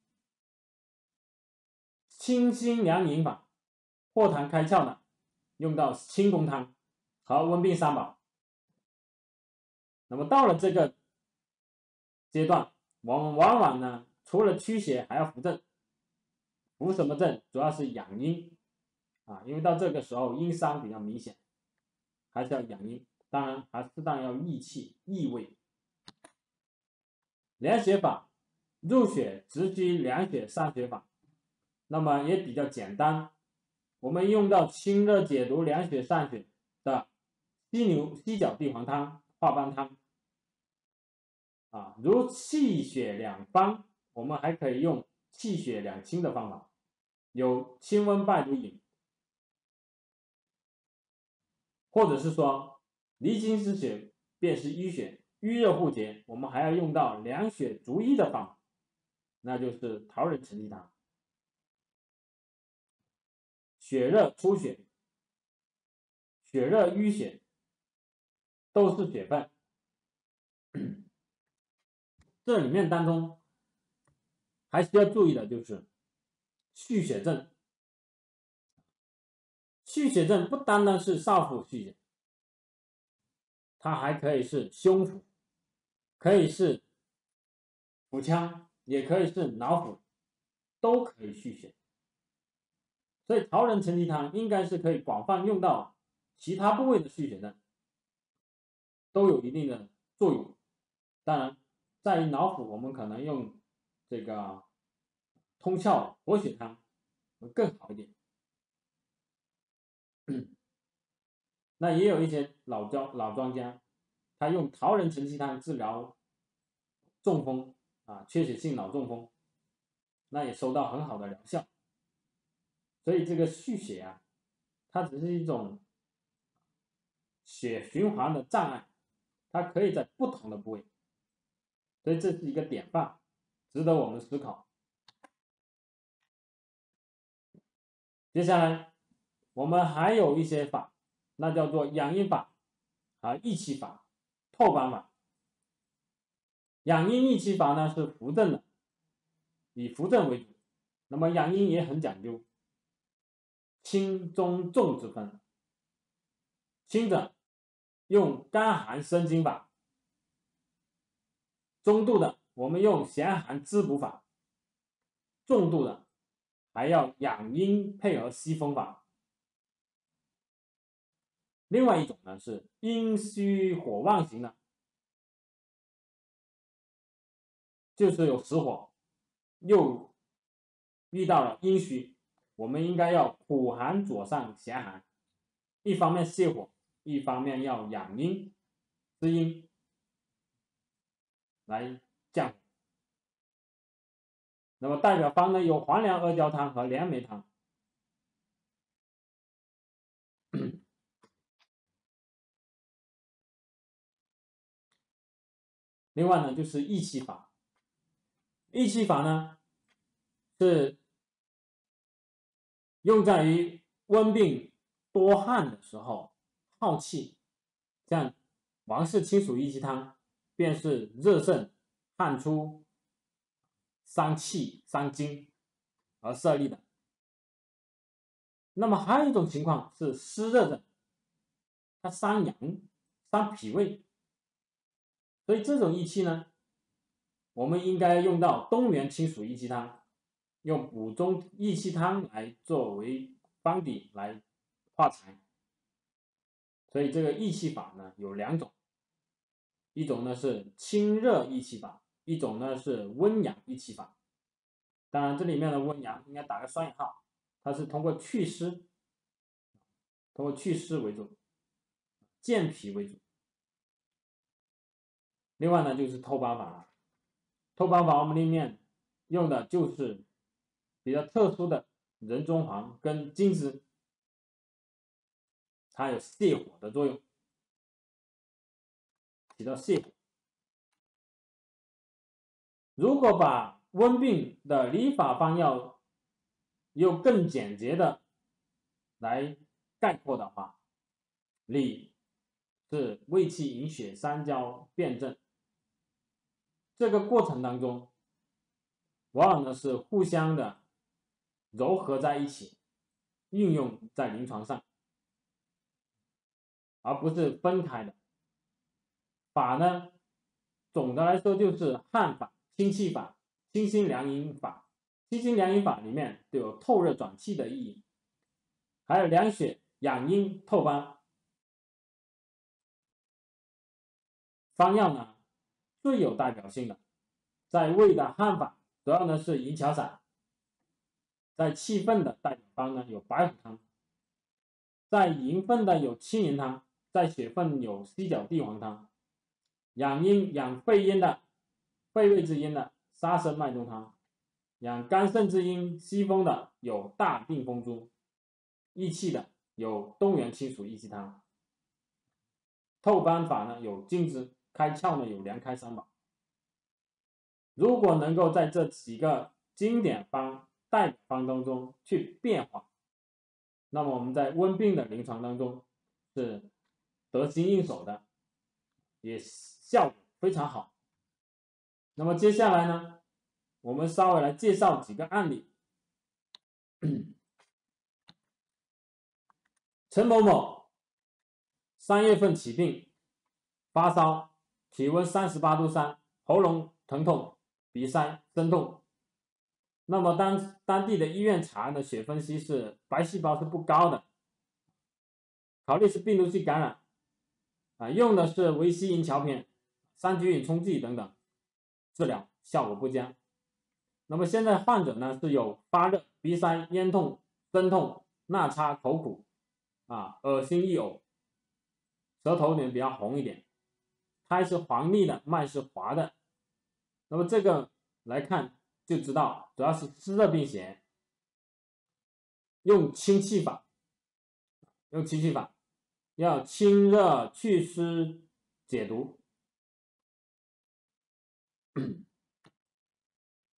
清心凉饮法，豁痰开窍呢，用到清宫汤和温病三宝。那么到了这个阶段，我们往往呢，除了驱邪，还要扶正。扶什么正？主要是养阴啊，因为到这个时候阴伤比较明显，还是要养阴。当然，还适当要益气、益胃。凉血法，入血直击凉血散血法，那么也比较简单。我们用到清热解毒、凉血散血的犀牛犀角地黄汤、化斑汤啊，如气血两方，我们还可以用气血两清的方法，有清温败毒饮，或者是说离经之血便是淤血，淤热互结，我们还要用到凉血逐瘀的方法，那就是桃仁承气汤。血热出血、血热淤血都是血分，这里面当中还需要注意的就是蓄血症。蓄血症不单单是少腹蓄血，它还可以是胸腹，可以是腹腔，也可以是脑腹，都可以蓄血。所以桃仁承气汤应该是可以广泛用到其他部位的蓄血症，都有一定的作用。当然，在于脑腹，我们可能用这个通窍活血汤会更好一点。那也有一些老庄老庄家，他用桃仁承气汤治疗中风啊，缺血性脑中风，那也收到很好的疗效。所以这个蓄血啊，它只是一种血循环的障碍，它可以在不同的部位，所以这是一个典范，值得我们思考。接下来我们还有一些法，那叫做养阴法和益气法、透斑法。养阴益气法呢是扶正的，以扶正为主。那么养阴也很讲究轻中重之分。轻者用甘寒生津法，中度的我们用咸寒滋补法，重度的还要养阴配合息风法。另外一种呢是阴虚火旺型的，就是有实火，又遇到了阴虚，我们应该要苦寒佐上咸寒，一方面泻火，一方面要养阴滋阴，来降火。那么代表方呢有黄连阿胶汤和连梅汤。另外呢就是益气法，益气法呢是用在于温病多汗的时候，耗气，像王氏清暑益气汤便是热盛汗出伤气伤津而设立的。那么还有一种情况是湿热症，它伤阳伤脾胃，所以这种益气呢，我们应该用到东源清暑益气汤，用补中益气汤来作为方底来化财。所以这个益气法呢有两种，一种呢是清热益气法，一种呢是温阳益气法。当然这里面的温阳应该打个双引号，它是通过祛湿，通过祛湿为主，健脾为主。另外呢就是透斑法了，透斑法我们里面用的就是比较特殊的人中黄跟金枝，它有泻火的作用，起到泻火。如果把温病的理法方药又更简洁的来概括的话，理是胃气营血三焦辩证，这个过程当中往往呢是互相的糅合在一起，运用在临床上，而不是分开的。法呢总的来说就是汗法、清气法、清心凉阴法。清心凉阴法里面都有透热转气的意义，还有凉血养阴透斑。方药呢最有代表性的，在胃的汗法主要呢是银桥散，在气分的代表方呢有白虎汤，在营分的有青云汤，在血分有犀角地黄汤，养阴养肺阴的肺胃之阴的沙参麦冬汤，养肝肾之阴息风的有大定风珠，益气的有东源清暑益气汤，透斑法呢有金枝，开窍呢有凉开三宝。如果能够在这几个经典方代表方当中去变化，那么我们在温病的临床当中是得心应手的，也效果非常好。那么接下来呢，我们稍微来介绍几个案例。陈某某三月份起病，发烧，体温三十八度三，喉咙疼痛，鼻塞，身痛。那么当当地的医院查的血分析是白细胞是不高的，考虑是病毒性感染，啊，用的是维西银桥片、三聚乙冲剂等等，治疗效果不佳。那么现在患者呢是有发热、鼻塞、咽痛、身痛、纳差、口苦，啊，恶心易呕，舌头里面比较红一点，苔是黄腻的，脉是滑的。那么这个来看就知道，主要是湿热病邪，用清气法，用清气法，要清热祛湿解毒。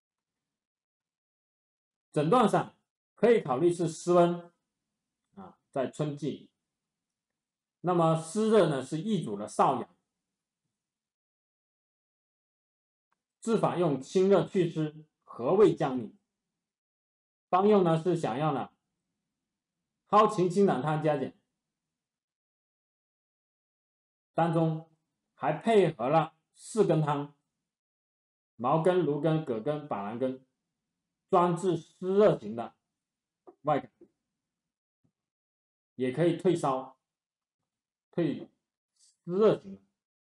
诊断上可以考虑是湿温啊， 在春季。那么湿热呢是易主的少阳，治法用清热祛湿，和胃降逆。方用呢是想要呢蒿芹清胆汤加减，当中还配合了四根汤：茅根、芦根、葛根、板蓝根，专治湿热型的外感，也可以退烧、退湿热型的。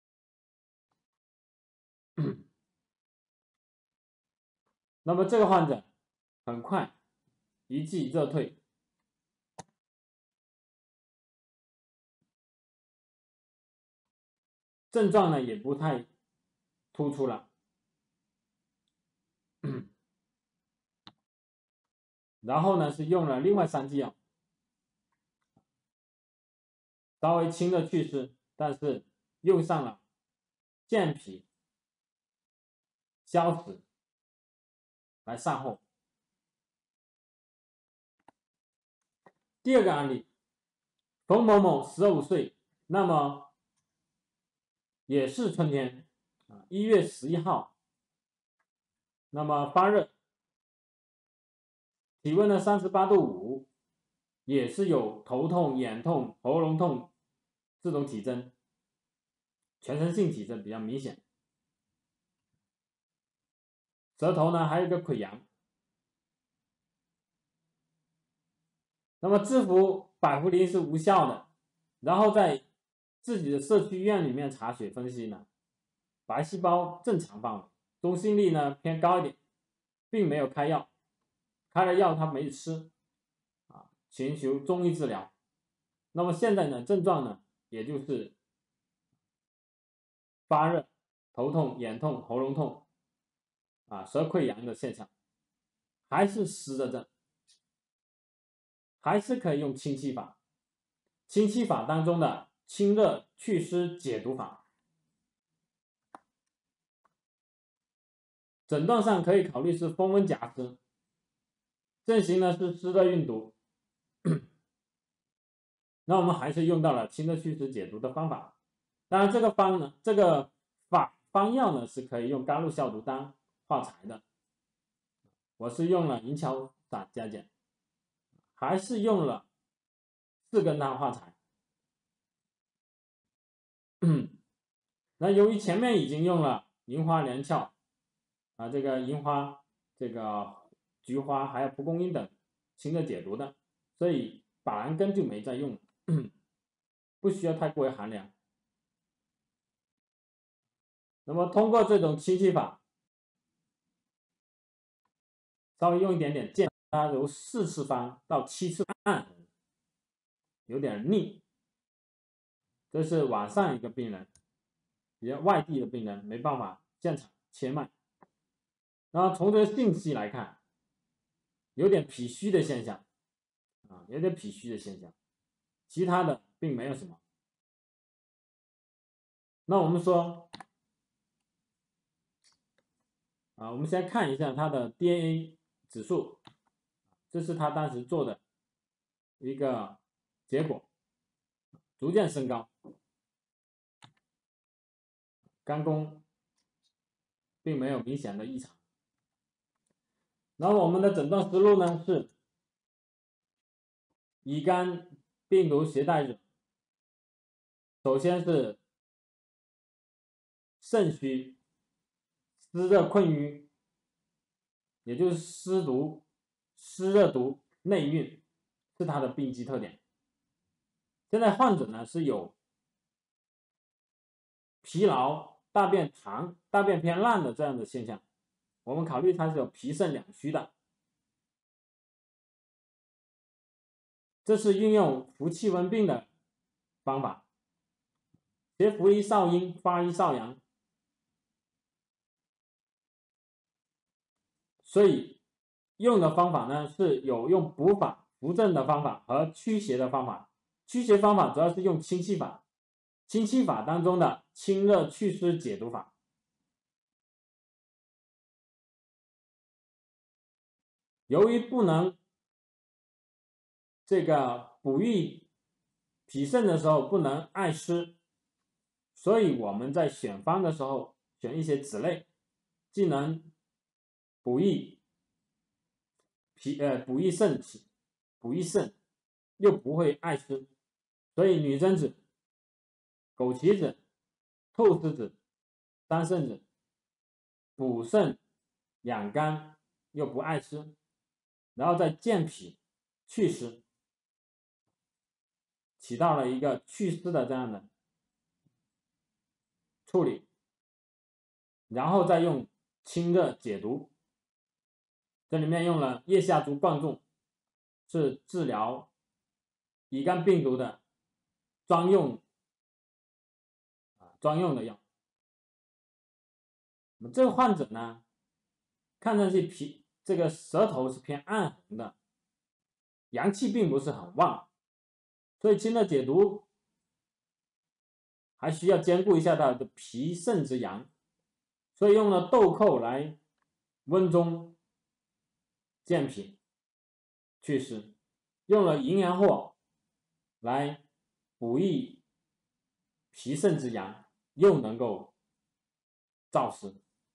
那么这个患者很快一剂热退，症状呢也不太突出了。然后呢是用了另外三剂药，稍微清热祛湿，但是用上了健脾消食来善后。第二个案例，冯某某十五岁，那么也是春天啊，一月十一号，那么发热，体温呢三十八度五，也是有头痛、眼痛、喉咙痛这种体征，全身性体征比较明显。舌头呢还有一个溃疡。那么制服百服灵是无效的，然后在自己的社区医院里面查血分析呢，白细胞正常范围，中性粒呢偏高一点，并没有开药，开了药他没吃，啊，寻求中医治疗。那么现在呢症状呢也就是发热、头痛、眼痛、喉咙痛，啊，舌溃疡的现象，还是湿的症，还是可以用清气法。清气法当中的清热祛湿解毒法，诊断上可以考虑是风温夹湿，症型呢是湿热运毒。那我们还是用到了清热祛湿解毒的方法。当然这个方呢，这个法方药呢是可以用甘露消毒丹化柴的，我是用了银翘散加减，还是用了四根汤化柴。那由于前面已经用了银花、连翘啊，这个银花、这个菊花还有蒲公英等清热解毒的，所以板蓝根就没再用了，不需要太过于寒凉。那么通过这种清气法，稍微用一点点健，它由四次方到七次半，有点腻。这是晚上一个病人，比较外地的病人，没办法现场切脉。然后从这个信息来看，有点脾虚的现象，啊，有点脾虚的现象，其他的并没有什么。那我们说，啊，我们先看一下他的 D N A 指数，这是他当时做的一个结果，逐渐升高，肝功并没有明显的异常。然后我们的诊断思路呢是，乙肝病毒携带者，首先是肾虚、湿热困瘀，也就是湿毒、湿热毒内蕴是它的病机特点。现在患者呢是有疲劳、大便溏、大便偏烂的这样的现象，我们考虑它是有脾肾两虚的。这是运用服气温病的方法，邪服一少阴，发一少阳，所以用的方法呢是有用补法、扶正的方法和驱邪的方法。驱邪方法主要是用清气法，清气法当中的清热祛湿解毒法。由于不能这个补益脾肾的时候不能爱吃，所以我们在选方的时候选一些子类，既能补益脾呃补益肾气，补益肾又不会爱吃，所以女贞子、枸杞子、菟丝子、桑葚子补肾养肝又不爱吃，然后再健脾祛湿，起到了一个祛湿的这样的处理，然后再用清热解毒。这里面用了叶下竹贯众，是治疗乙肝病毒的专用啊专用的药。那么这个患者呢，看上去皮这个舌头是偏暗红的，阳气并不是很旺，所以清热解毒还需要兼顾一下他的脾肾之阳，所以用了豆蔻来温中健脾祛湿，用了淫羊藿来补益脾肾之阳，又能够燥湿。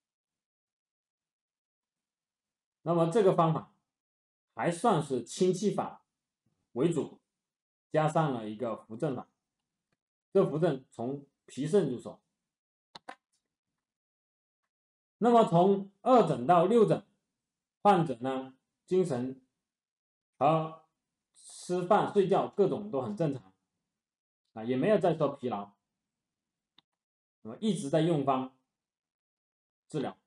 那么这个方法还算是清气法为主，加上了一个扶正法。这扶正从脾肾入手。那么从二诊到六诊，患者呢精神和吃饭睡觉各种都很正常啊，也没有再说疲劳，那么一直在用方治疗。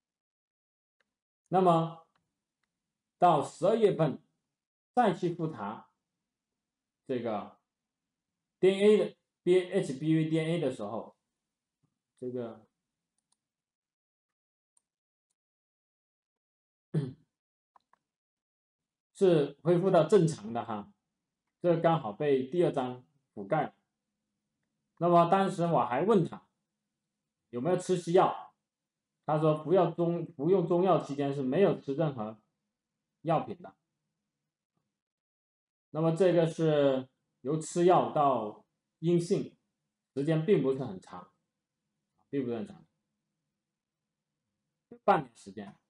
那么到十二月份再去复查这个 D N A 的 H B V D N A 的时候，这个是恢复到正常的哈，这刚好被第二章覆盖了。那么当时我还问他有没有吃西药，他说服药中服用中药期间是没有吃任何药品的。那么这个是由吃药到阴性时间并不是很长，并不是很长，半年时间。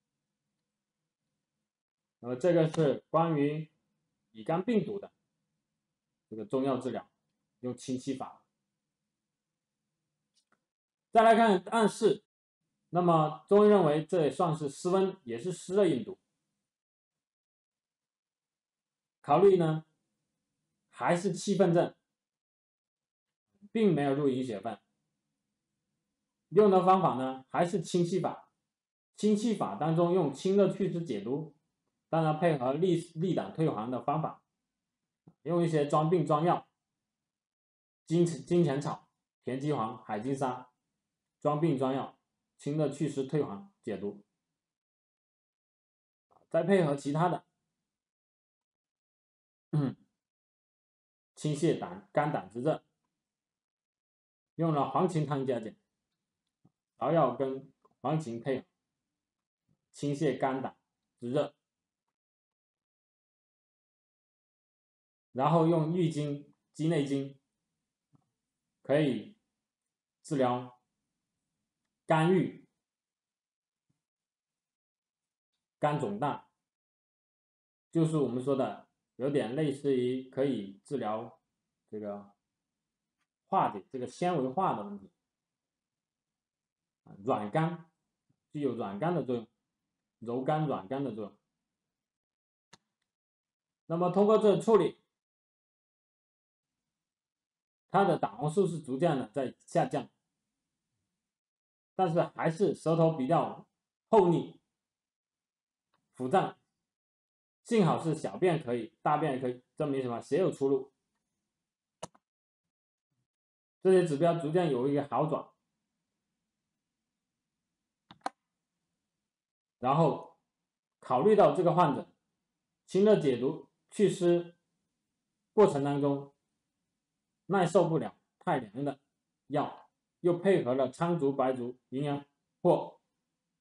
那么这个是关于乙肝病毒的这个中药治疗，用清气法。再来看暗示，那么中医认为这也算是湿温，也是湿热阴毒。考虑呢还是气分症，并没有入营血分。用的方法呢还是清气法，清气法当中用清热祛湿解毒，当然配合利利胆退黄的方法，用一些装病装药，金金钱草、田鸡黄、海金沙，装病装药，清热祛湿退黄解毒，再配合其他的，嗯，清泻胆肝胆之热，用了黄芩汤加减，芍药跟黄芩配合，清泻肝胆之热，然后用郁金、鸡内金，可以治疗肝郁、肝肿大，就是我们说的有点类似于可以治疗这个化解这个纤维化的问题，软肝具有软肝的作用，柔肝软肝的作用。那么通过这个处理，它的胆红素是逐渐的在下降，但是还是舌头比较厚腻、腹胀，幸好是小便可以，大便也可以，证明什么？血有出路。这些指标逐渐有一个好转，然后考虑到这个患者清热解毒、祛湿过程当中耐受不了太凉的药，又配合了苍术、白术、淫羊藿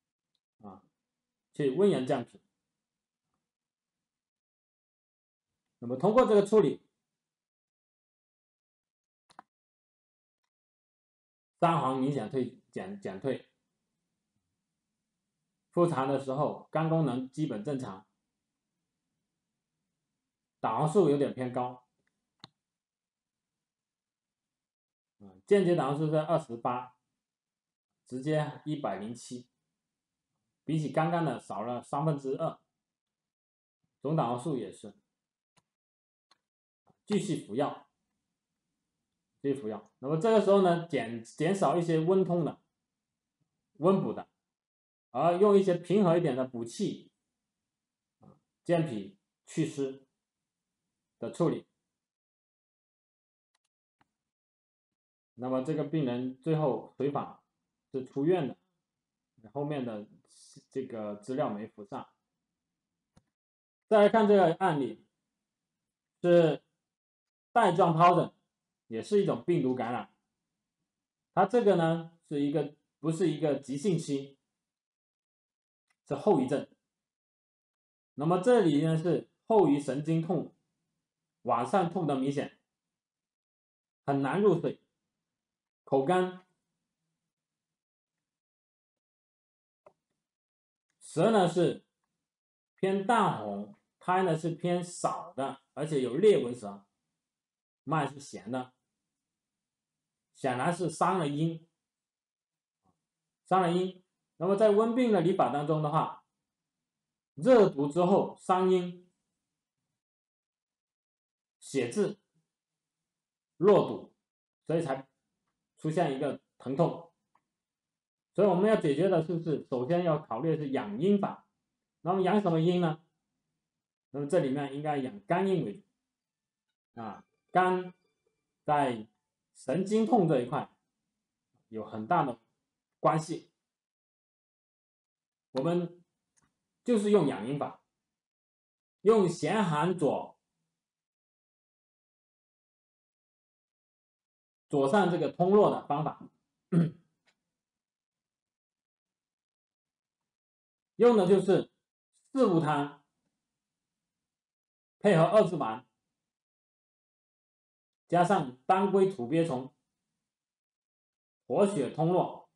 啊，去温阳降脾。 那么通过这个处理，三黄明显退减减退，复查的时候肝功能基本正常，胆黄素有点偏高，嗯，间接胆黄素在二十八，直接一百零七，比起刚刚的少了三分之二，总胆黄素也是，继续服药。继续服药，那么这个时候呢，减减少一些温通的、温补的，而用一些平和一点的补气、健脾祛湿的处理。那么这个病人最后回访是出院的，后面的这个资料没附上。再来看这个案例，是带状疱疹，也是一种病毒感染。它这个呢是一个不是一个急性期，是后遗症。那么这里呢是后遗神经痛，晚上痛的明显，很难入睡，口干，舌呢是偏淡红，苔呢是偏少的，而且有裂纹舌，脉是弦的，显然是伤了阴，伤了阴。那么在温病的理法当中的话，热毒之后伤阴，血滞络堵，所以才出现一个疼痛。所以我们要解决的是不是首先要考虑的是养阴法？那么养什么阴呢？那么这里面应该养肝阴为主啊，肝在神经痛这一块有很大的关系。我们就是用养阴法，用咸寒左左上这个通络的方法，用的就是四物汤配合二字丸，加上当归土鳖虫，活血通络，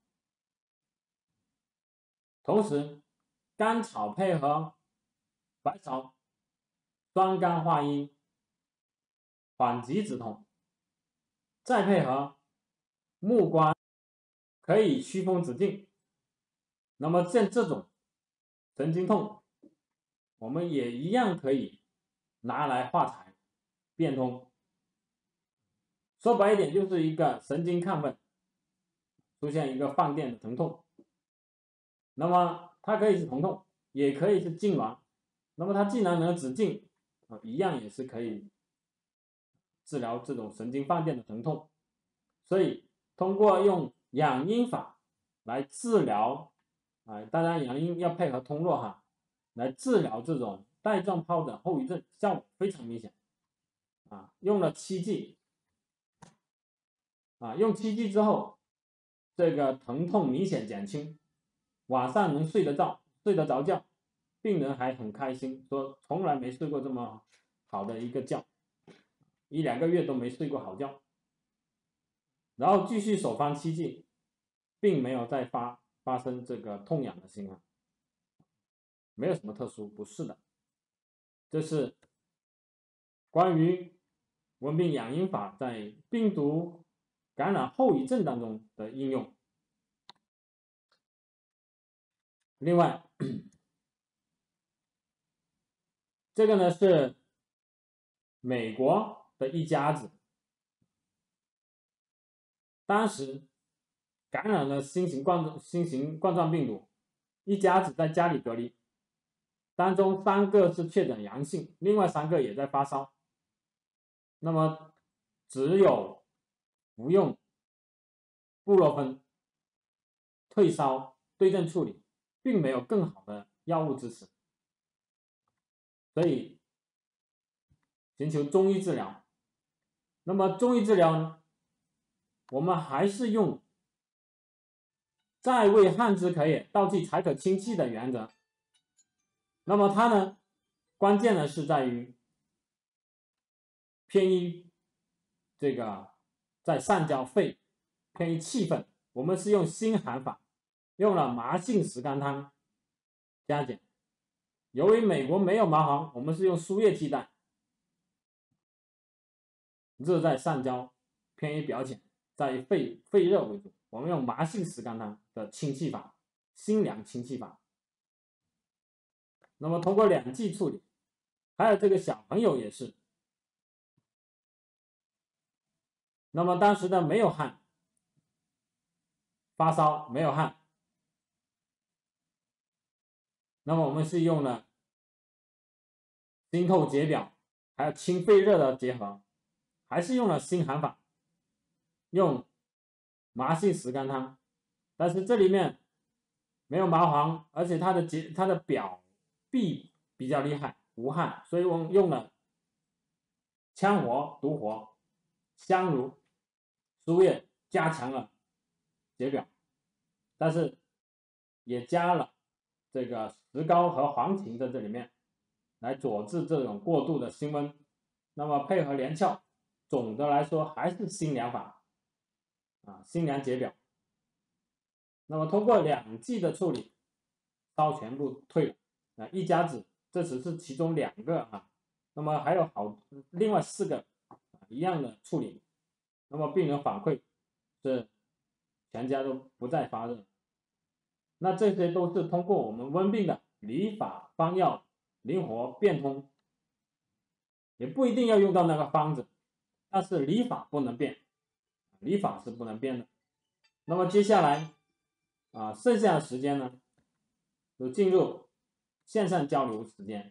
同时甘草配合白芍，酸甘化阴，缓急止痛，再配合木瓜，可以祛风止痉。那么像这种神经痛，我们也一样可以拿来化财变通。说白一点，就是一个神经亢奋出现一个放电的疼痛，那么它可以是疼痛，也可以是痉挛。那么它既然能止痉，一样也是可以治疗这种神经放电的疼痛。所以通过用养阴法来治疗，啊，当然养阴要配合通络哈，来治疗这种带状疱疹后遗症，效果非常明显。啊，用了七剂。啊，用七剂之后，这个疼痛明显减轻，晚上能睡得着，睡得着觉，病人还很开心，说从来没睡过这么好的一个觉，一两个月都没睡过好觉。然后继续守方七剂，并没有再发发生这个痛痒的情况，没有什么特殊，不是的，这是关于温病养阴法在病毒感染后遗症当中的应用。另外，这个呢是美国的一家子，当时感染了新型冠新型冠状病毒，一家子在家里隔离，当中三个是确诊阳性，另外三个也在发烧。那么只有服用布洛芬退烧对症处理，并没有更好的药物支持，所以寻求中医治疗。那么中医治疗呢，我们还是用在味汗之可也，道气才可清气的原则。那么它呢，关键呢是在于偏于这个在上焦肺，偏于气愤，我们是用辛寒法，用了麻杏石甘汤加减。由于美国没有麻黄，我们是用输液替代。热在上焦，偏于表浅，在肺肺热为主。我们用麻杏石甘汤的清气法，辛凉清气法。那么通过两剂处理，还有这个小朋友也是。那么当时呢没有汗，发烧没有汗，那么我们是用了清透解表，还有清肺热的结合，还是用了辛寒法，用麻杏石甘汤，但是这里面没有麻黄，而且它的结它的表壁比较厉害，无汗，所以我们用了羌活、独活、香茹、输液，加强了解表，但是也加了这个石膏和黄芩在这里面，来佐治这种过度的辛温。那么配合连翘，总的来说还是辛凉法啊，辛凉解表。那么通过两剂的处理，烧全部退了啊，一家子，这只是其中两个啊，那么还有好另外四个一样的处理，那么病人反馈是全家都不再发热。那这些都是通过我们温病的理法方药灵活变通，也不一定要用到那个方子，但是理法不能变，理法是不能变的。那么接下来啊，剩下的时间呢，就进入线上交流时间。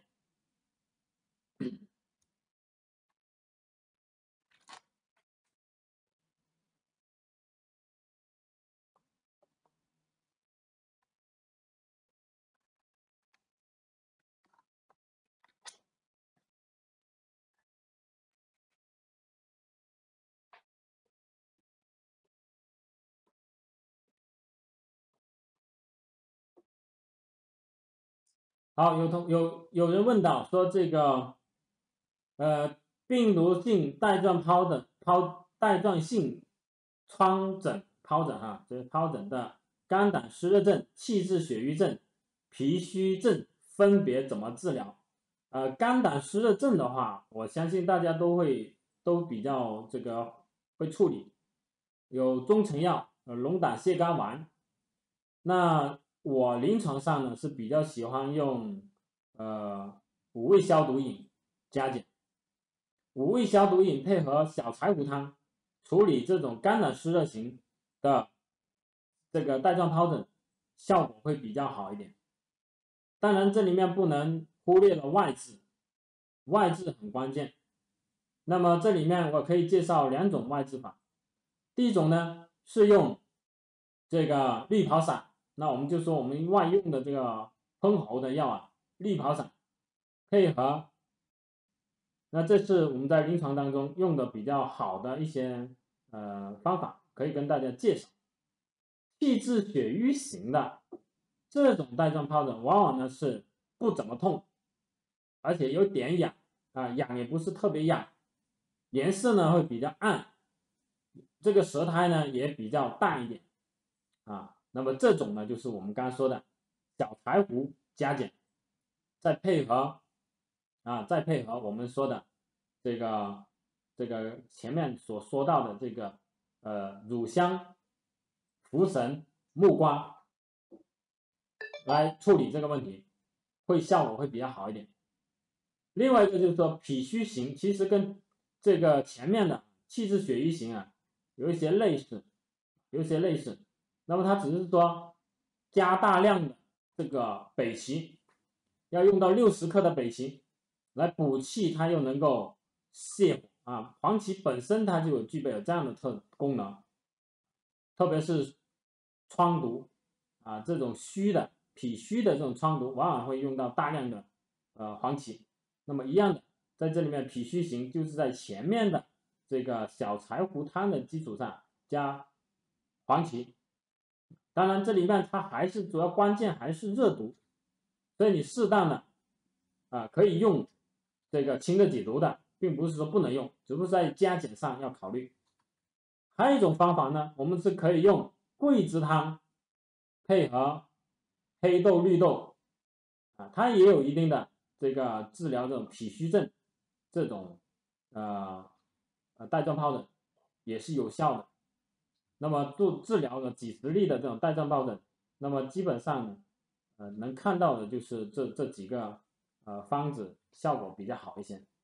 好，有同有有人问到说这个，呃，病毒性带状疱疹疱带状性疮疹疱疹哈，就是疱疹的肝胆湿热症、气滞血瘀症、脾虚症分别怎么治疗？呃，肝胆湿热症的话，我相信大家都会都比较这个会处理，有中成药，呃，龙胆泻肝丸。那我临床上呢是比较喜欢用呃五味消毒饮加减，五味消毒饮配合小柴胡汤处理这种肝胆湿热型的这个带状疱疹，效果会比较好一点。当然这里面不能忽略了外治，外治很关键。那么这里面我可以介绍两种外治法，第一种呢是用这个绿袍散。那我们就说我们外用的这个喷喉的药啊，绿袍散配合，那这是我们在临床当中用的比较好的一些呃方法，可以跟大家介绍。气滞血瘀型的这种带状疱疹，往往呢是不怎么痛，而且有点痒啊，痒也不是特别痒，颜色呢会比较暗，这个舌苔呢也比较淡一点啊。那么这种呢，就是我们刚刚说的小柴胡加减，再配合啊，再配合我们说的这个这个前面所说到的这个呃乳香、茯神、木瓜来处理这个问题，会效果会比较好一点。另外一个就是说脾虚型，其实跟这个前面的气滞血瘀型啊有一些类似，有一些类似。那么它只是说加大量的这个北芪，要用到六十克的北芪来补气，它又能够泻火啊。黄芪本身它就有具备有这样的特功能，特别是疮毒啊这种虚的脾虚的这种疮毒，往往会用到大量的呃黄芪。那么一样的，在这里面脾虚型就是在前面的这个小柴胡汤的基础上加黄芪。当然这里面它还是主要关键还是热毒，所以你适当的啊可以用这个清热解毒的， 并不是说不能用，只不过在加减上要考虑。还有一种方法呢，我们是可以用桂枝汤配合黑豆、绿豆啊，它也有一定的这个治疗这种脾虚症这种呃呃带状疱疹也是有效的。那么做治疗了几十例的这种带状疱疹，那么基本上呢，呃能看到的就是这这几个呃方子效果比较好一些。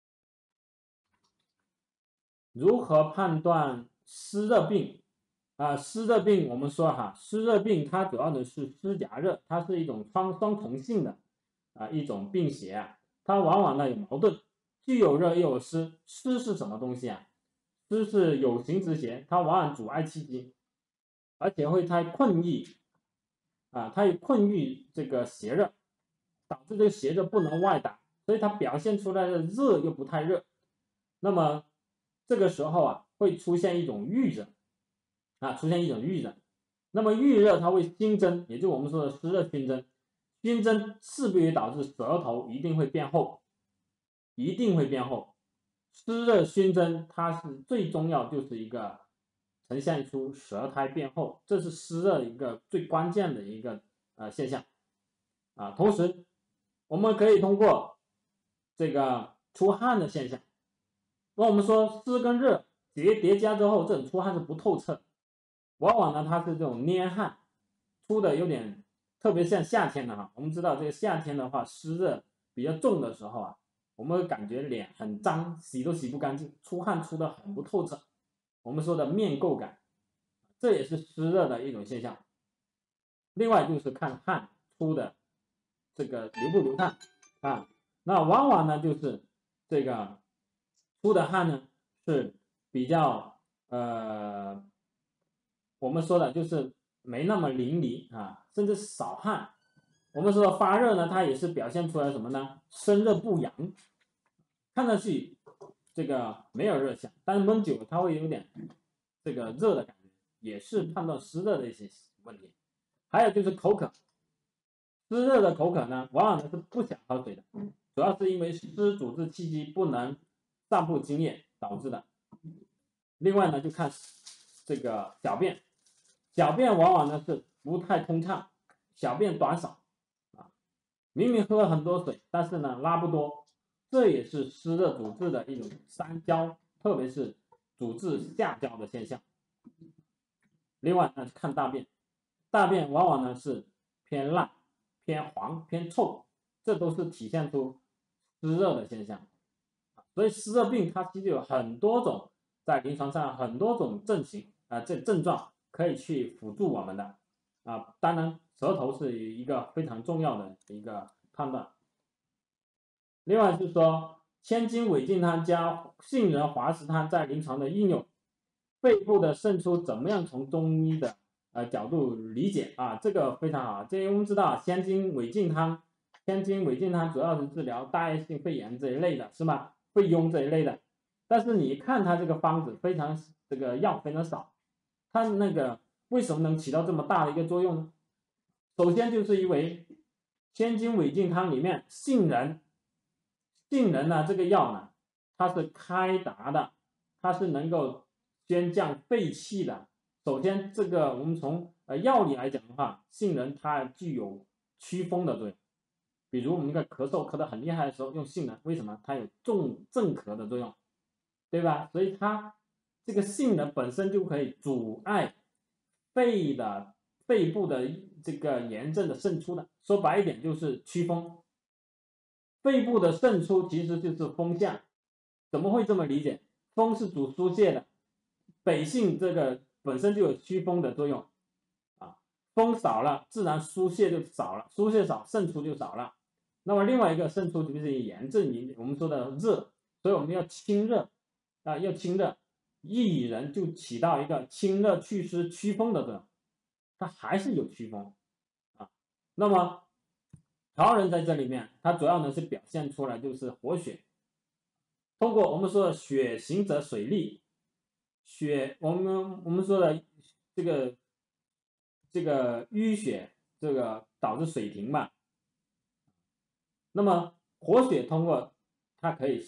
如何判断湿热病？啊、呃，湿热病我们说哈，湿热病它主要的是湿夹热，它是一种双双重性的啊、呃、一种病邪啊，它往往呢有矛盾，既有热又有湿。湿是什么东西啊？湿是有形之邪，它往往阻碍气机，而且会太困郁啊，它有困郁这个邪热，导致这个邪热不能外达，所以它表现出来的热又不太热。那么这个时候啊，会出现一种郁热啊，出现一种郁热。那么郁热它会熏蒸，也就是我们说的湿热熏蒸，熏蒸势必会导致舌头一定会变厚，一定会变厚。湿热熏蒸它是最重要，就是一个呈现出舌苔变厚，这是湿热一个最关键的一个呃现象啊。同时，我们可以通过这个出汗的现象。那我们说湿跟热叠叠加之后，这种出汗是不透彻，往往呢它是这种黏汗，出的有点，特别像夏天的哈，我们知道这个夏天的话湿热比较重的时候啊，我们会感觉脸很脏，洗都洗不干净，出汗出的很不透彻，我们说的面垢感，这也是湿热的一种现象。另外就是看汗出的这个流不流汗啊，那往往呢就是这个出的汗呢是比较呃，我们说的就是没那么淋漓啊，甚至少汗。我们说发热呢，它也是表现出来什么呢？身热不阳，看上去这个没有热象，但是闷久了它会有点这个热的感觉，也是判断湿热的一些问题。还有就是口渴，湿热的口渴呢，往往呢是不想喝水的，主要是因为湿阻滞气机不能散布津液导致的。另外呢，就看这个小便，小便往往呢是不太通畅，小便短少啊，明明喝了很多水，但是呢拉不多，这也是湿热阻滞的一种三焦，特别是阻滞下焦的现象。另外呢，看大便，大便往往呢是偏烂、偏黄、偏臭，这都是体现出湿热的现象。所以湿热病它其实有很多种，在临床上很多种症型啊、呃，这症状可以去辅助我们的啊。当然，舌头是一个非常重要的一个判断。另外就是说，千金尾茎汤加杏仁滑石汤在临床的应用，肺部的渗出怎么样从中医的呃角度理解啊？这个非常好。这因为我们知道千金尾茎汤，千金尾茎汤主要是治疗大叶性肺炎这一类的，是吗？肺痈这一类的。但是你看它这个方子非常这个药非常少，它那个为什么能起到这么大的一个作用呢？首先就是因为千金尾茎汤里面杏仁，杏仁呢这个药呢，它是开达的，它是能够宣降肺气的。首先这个我们从呃药理来讲的话，杏仁它具有祛风的作用。比如我们一个咳嗽咳得很厉害的时候用杏仁，为什么？它有重镇咳的作用，对吧？所以它这个杏仁本身就可以阻碍肺的肺部的这个炎症的渗出的。说白一点就是祛风。肺部的渗出其实就是风象，怎么会这么理解？风是主疏泄的，北杏这个本身就有祛风的作用啊，风少了，自然疏泄就少了，疏泄少，渗出就少了。那么另外一个渗出就是炎症，我们说的热，所以我们要清热啊，要清热，薏仁就起到一个清热祛湿祛风的作用，它还是有祛风啊。那么桃仁在这里面，它主要呢是表现出来就是活血，通过我们说的血行则水利，血我们我们说的这个这个淤血，这个导致水停嘛。那么活血通过它可以是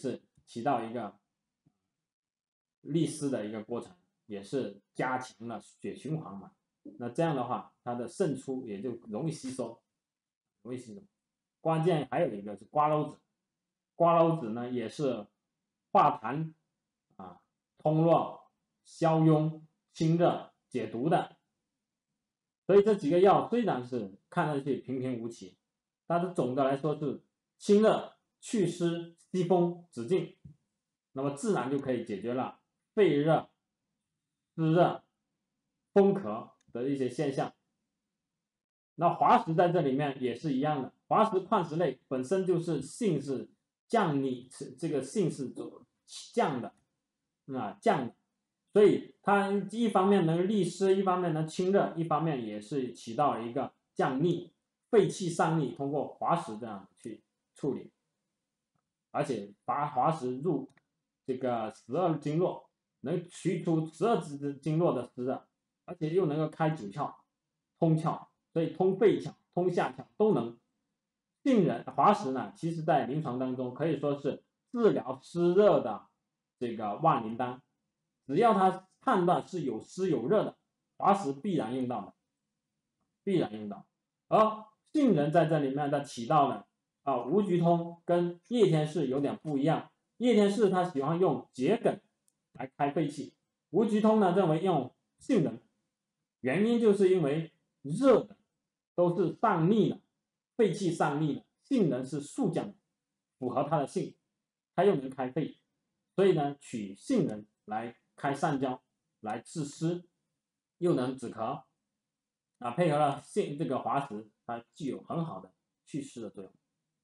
起到一个利湿的一个过程，也是加强了血循环嘛。那这样的话，它的渗出也就容易吸收，容易吸收。关键还有一个是瓜蒌子，瓜蒌子呢也是化痰啊、通络、消痈、清热、解毒的。所以这几个药虽然是看上去平平无奇，但是总的来说是清热、祛湿、息风、止痉，那么自然就可以解决了肺热、湿热、风咳的一些现象。那滑石在这里面也是一样的，滑石矿石类本身就是性是降逆，这个性是降的啊降的，所以它一方面能利湿，一方面能清热，一方面也是起到了一个降逆、肺气上逆，通过滑石这样去处理，而且把滑石入这个十二经络，能取出十二支经络的湿热，而且又能够开九窍、通窍。所以通肺窍、通下窍都能。杏仁滑石呢，其实在临床当中可以说是治疗湿热的这个万灵丹，只要他判断是有湿有热的，滑石必然用到的，必然用到。而杏仁在这里面的起到呢，啊，吴菊通跟叶天士有点不一样，叶天士他喜欢用桔梗来开肺气，吴菊通呢认为用杏仁，原因就是因为热的都是上逆的，肺气上逆的，杏仁是速降，符合它的性，它又能开肺，所以呢取杏仁来开上焦，来治湿，又能止咳，啊，配合了杏这个滑石，它具有很好的祛湿的作用。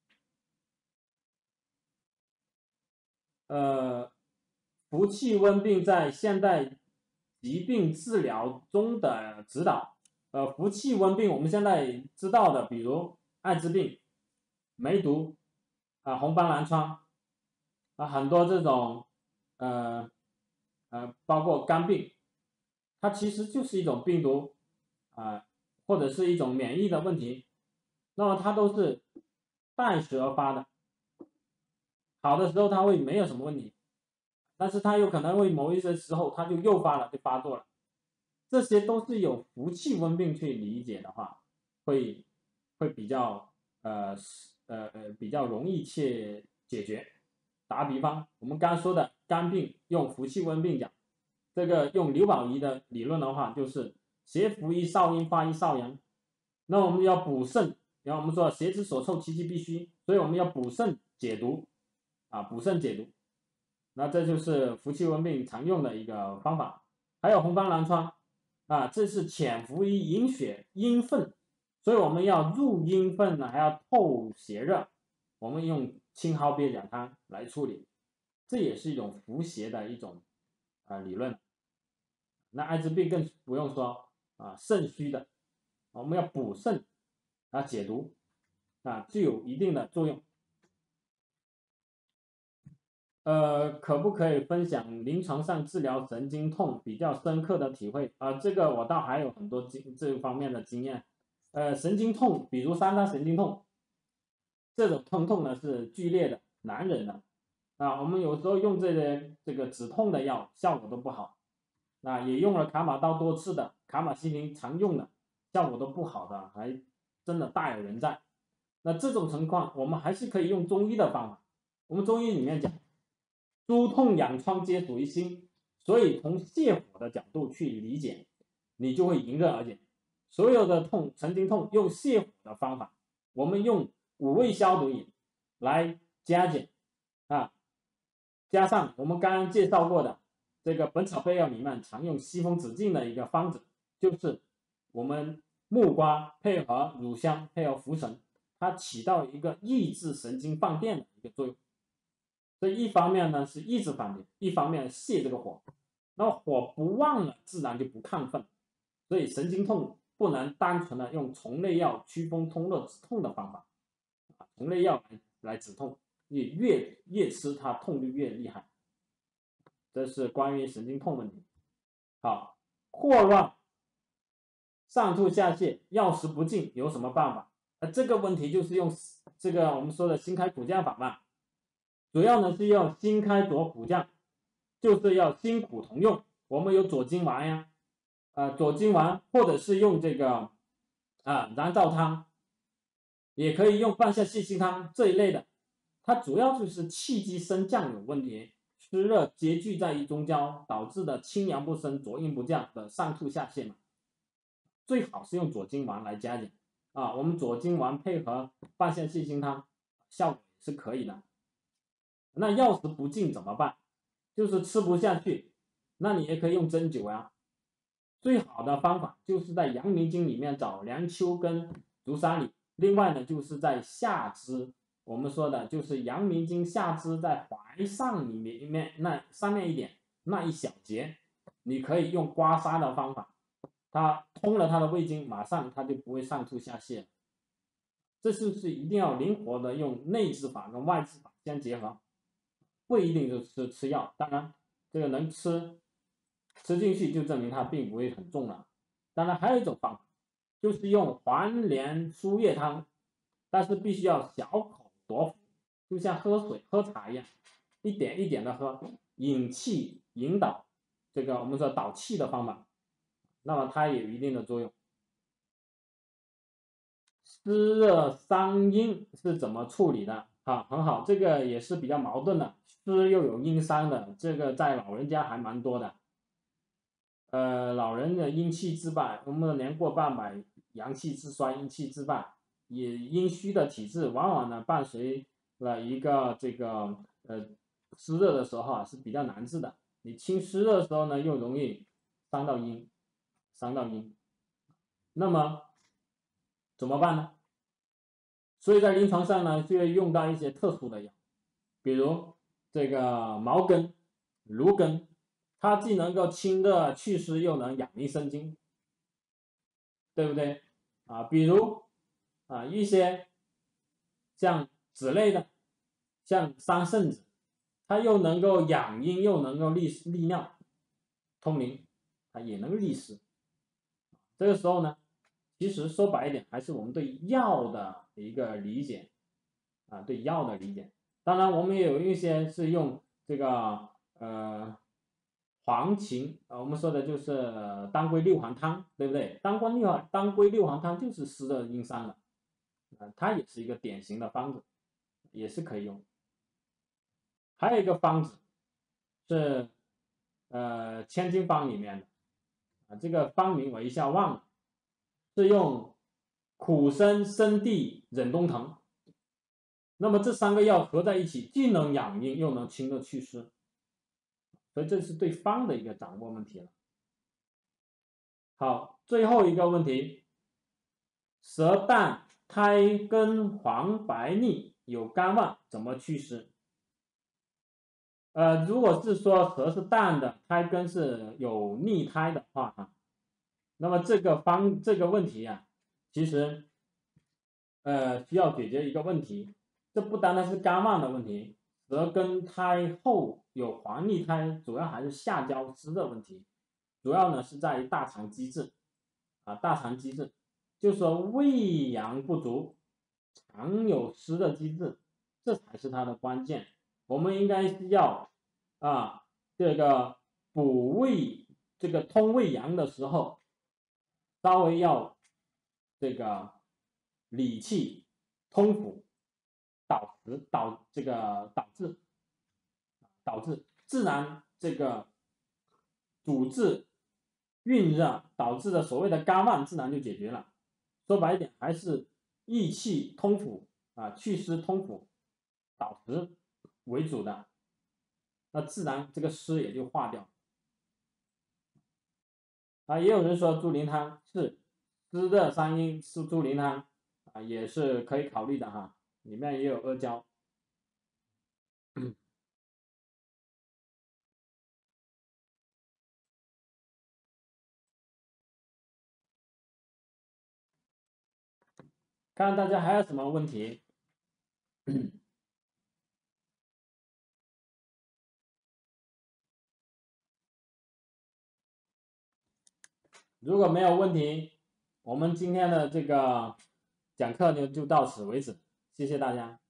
呃，服气温病在现代疾病治疗中的指导。呃，服气温病我们现在知道的，比如艾滋病、梅毒啊、红斑狼疮啊，很多这种呃呃，包括肝病，它其实就是一种病毒啊，或者是一种免疫的问题，那么它都是带时而发的，好的时候它会没有什么问题，但是它有可能会某一些时候它就诱发了，就发作了。这些都是有服气温病去理解的话，会会比较呃呃呃比较容易去解决。打比方，我们刚说的肝病用服气温病讲，这个用刘宝仪的理论的话，就是邪服一少阴，发一少阳。那我们要补肾，然后我们说邪之所凑，其气必虚，所以我们要补肾解毒啊，补肾解毒。那这就是服气温病常用的一个方法。还有红斑狼疮。啊，这是潜伏于营血阴分，所以我们要入阴分呢，还要透邪热，我们用青蒿鳖甲汤来处理，这也是一种伏邪的一种啊、呃、理论。那艾滋病更不用说啊，肾虚的，我们要补肾啊，解毒啊，具有一定的作用。呃，可不可以分享临床上治疗神经痛比较深刻的体会啊？这个我倒还有很多经这方面的经验。呃，神经痛，比如三叉神经痛，这种疼痛呢是剧烈的、难忍的啊。我们有时候用这些这个止痛的药，效果都不好。啊，也用了卡马刀多次的，卡马西林常用的，效果都不好的，还真的大有人在。那这种情况，我们还是可以用中医的方法。我们中医里面讲。诸痛痒疮皆属于心，所以从泻火的角度去理解，你就会迎刃而解。所有的痛，神经痛用泻火的方法，我们用五味消毒饮来加减啊，加上我们刚刚介绍过的这个《本草备药》里面常用息风止痉的一个方子，就是我们木瓜配合乳香配合茯神，它起到一个抑制神经放电的一个作用。所以一方面呢是抑制放电，一方面泻这个火，那么火不旺了，自然就不亢奋。所以神经痛不能单纯的用虫类药祛风通络止痛的方法，啊，虫类药来来止痛，你越越吃它痛就越厉害。这是关于神经痛问题。好，霍乱、上吐下泻、药食不进有什么办法？呃，这个问题就是用这个我们说的辛开苦降法嘛。 主要呢是要辛开左苦降，就是要辛苦同用。我们有左金丸呀，啊、呃、左金丸，或者是用这个啊燃燥汤，也可以用半夏细辛汤这一类的。它主要就是气机升降有问题，湿热结聚在一中焦，导致的清阳不升、左阴不降的上吐下泻嘛。最好是用左金丸来加减啊，我们左金丸配合半夏细辛汤，效果是可以的。那药食不进怎么办？就是吃不下去，那你也可以用针灸呀。最好的方法就是在阳明经里面找梁丘跟足三里，另外呢就是在下肢，我们说的就是阳明经下肢在踝上里面面那上面一点那一小节，你可以用刮痧的方法，它通了它的胃经，马上它就不会上吐下泻。这就是一定要灵活的用内治法跟外治法相结合，不一定就是吃药，当然这个能吃吃进去就证明它并不会很重了。当然还有一种方法，就是用黄连输液汤，但是必须要小口多服，就像喝水喝茶一样，一点一点的喝，引气引导这个我们说导气的方法，那么它也有一定的作用。湿热伤阴是怎么处理的？啊，很好，这个也是比较矛盾的，湿又有阴伤的，这个在老人家还蛮多的。呃，老人的阴气自败，我们年过半百，阳气自衰，阴气自败，也阴虚的体质，往往呢伴随了一个这个呃湿热的时候啊是比较难治的。你清湿热的时候呢，又容易伤到阴，伤到阴，那么怎么办呢？所以在临床上呢，就会用到一些特殊的药，比如这个茅根、芦根。它既能够清热祛湿，又能养阴生津，对不对啊？比如啊一些像脂类的，像桑葚子，它又能够养阴，又能够利利尿、通淋，它也能利湿。这个时候呢，其实说白一点，还是我们对药的一个理解啊，对药的理解。当然，我们也有一些是用这个呃。黄芩啊，我们说的就是当归六黄汤，对不对？当归六黄当归六黄汤就是湿热阴伤的，啊，它也是一个典型的方子，也是可以用。还有一个方子是呃千金方里面的啊，这个方名我一下忘了，是用苦参、生地、忍冬藤，那么这三个药合在一起，既能养阴又能清热祛湿。所以这是对方的一个掌握问题了。好，最后一个问题，舌淡、苔根黄白腻，有干旺，怎么祛湿？呃，如果是说舌是淡的，苔根是有腻苔的话啊，那么这个方这个问题啊，其实呃需要解决一个问题，这不单单是干旺的问题，舌根苔厚有黄腻苔，主要还是下焦湿热问题。主要呢是在于大肠机制啊，大肠机制，就是说胃阳不足，常有湿的机制，这才是它的关键。我们应该是要啊，这个补胃，这个通胃阳的时候，稍微要这个理气、通腑、导食、导这个导致导致自然这个阻滞运热导致的所谓的干旺自然就解决了。说白一点，还是益气通腑啊，祛湿通腑、导食为主的，那自然这个湿也就化掉。啊，也有人说猪苓汤是湿热伤阴，吃猪苓汤啊也是可以考虑的哈，里面也有阿胶。看看大家还有什么问题？如果没有问题，我们今天的这个讲课呢就到此为止，谢谢大家。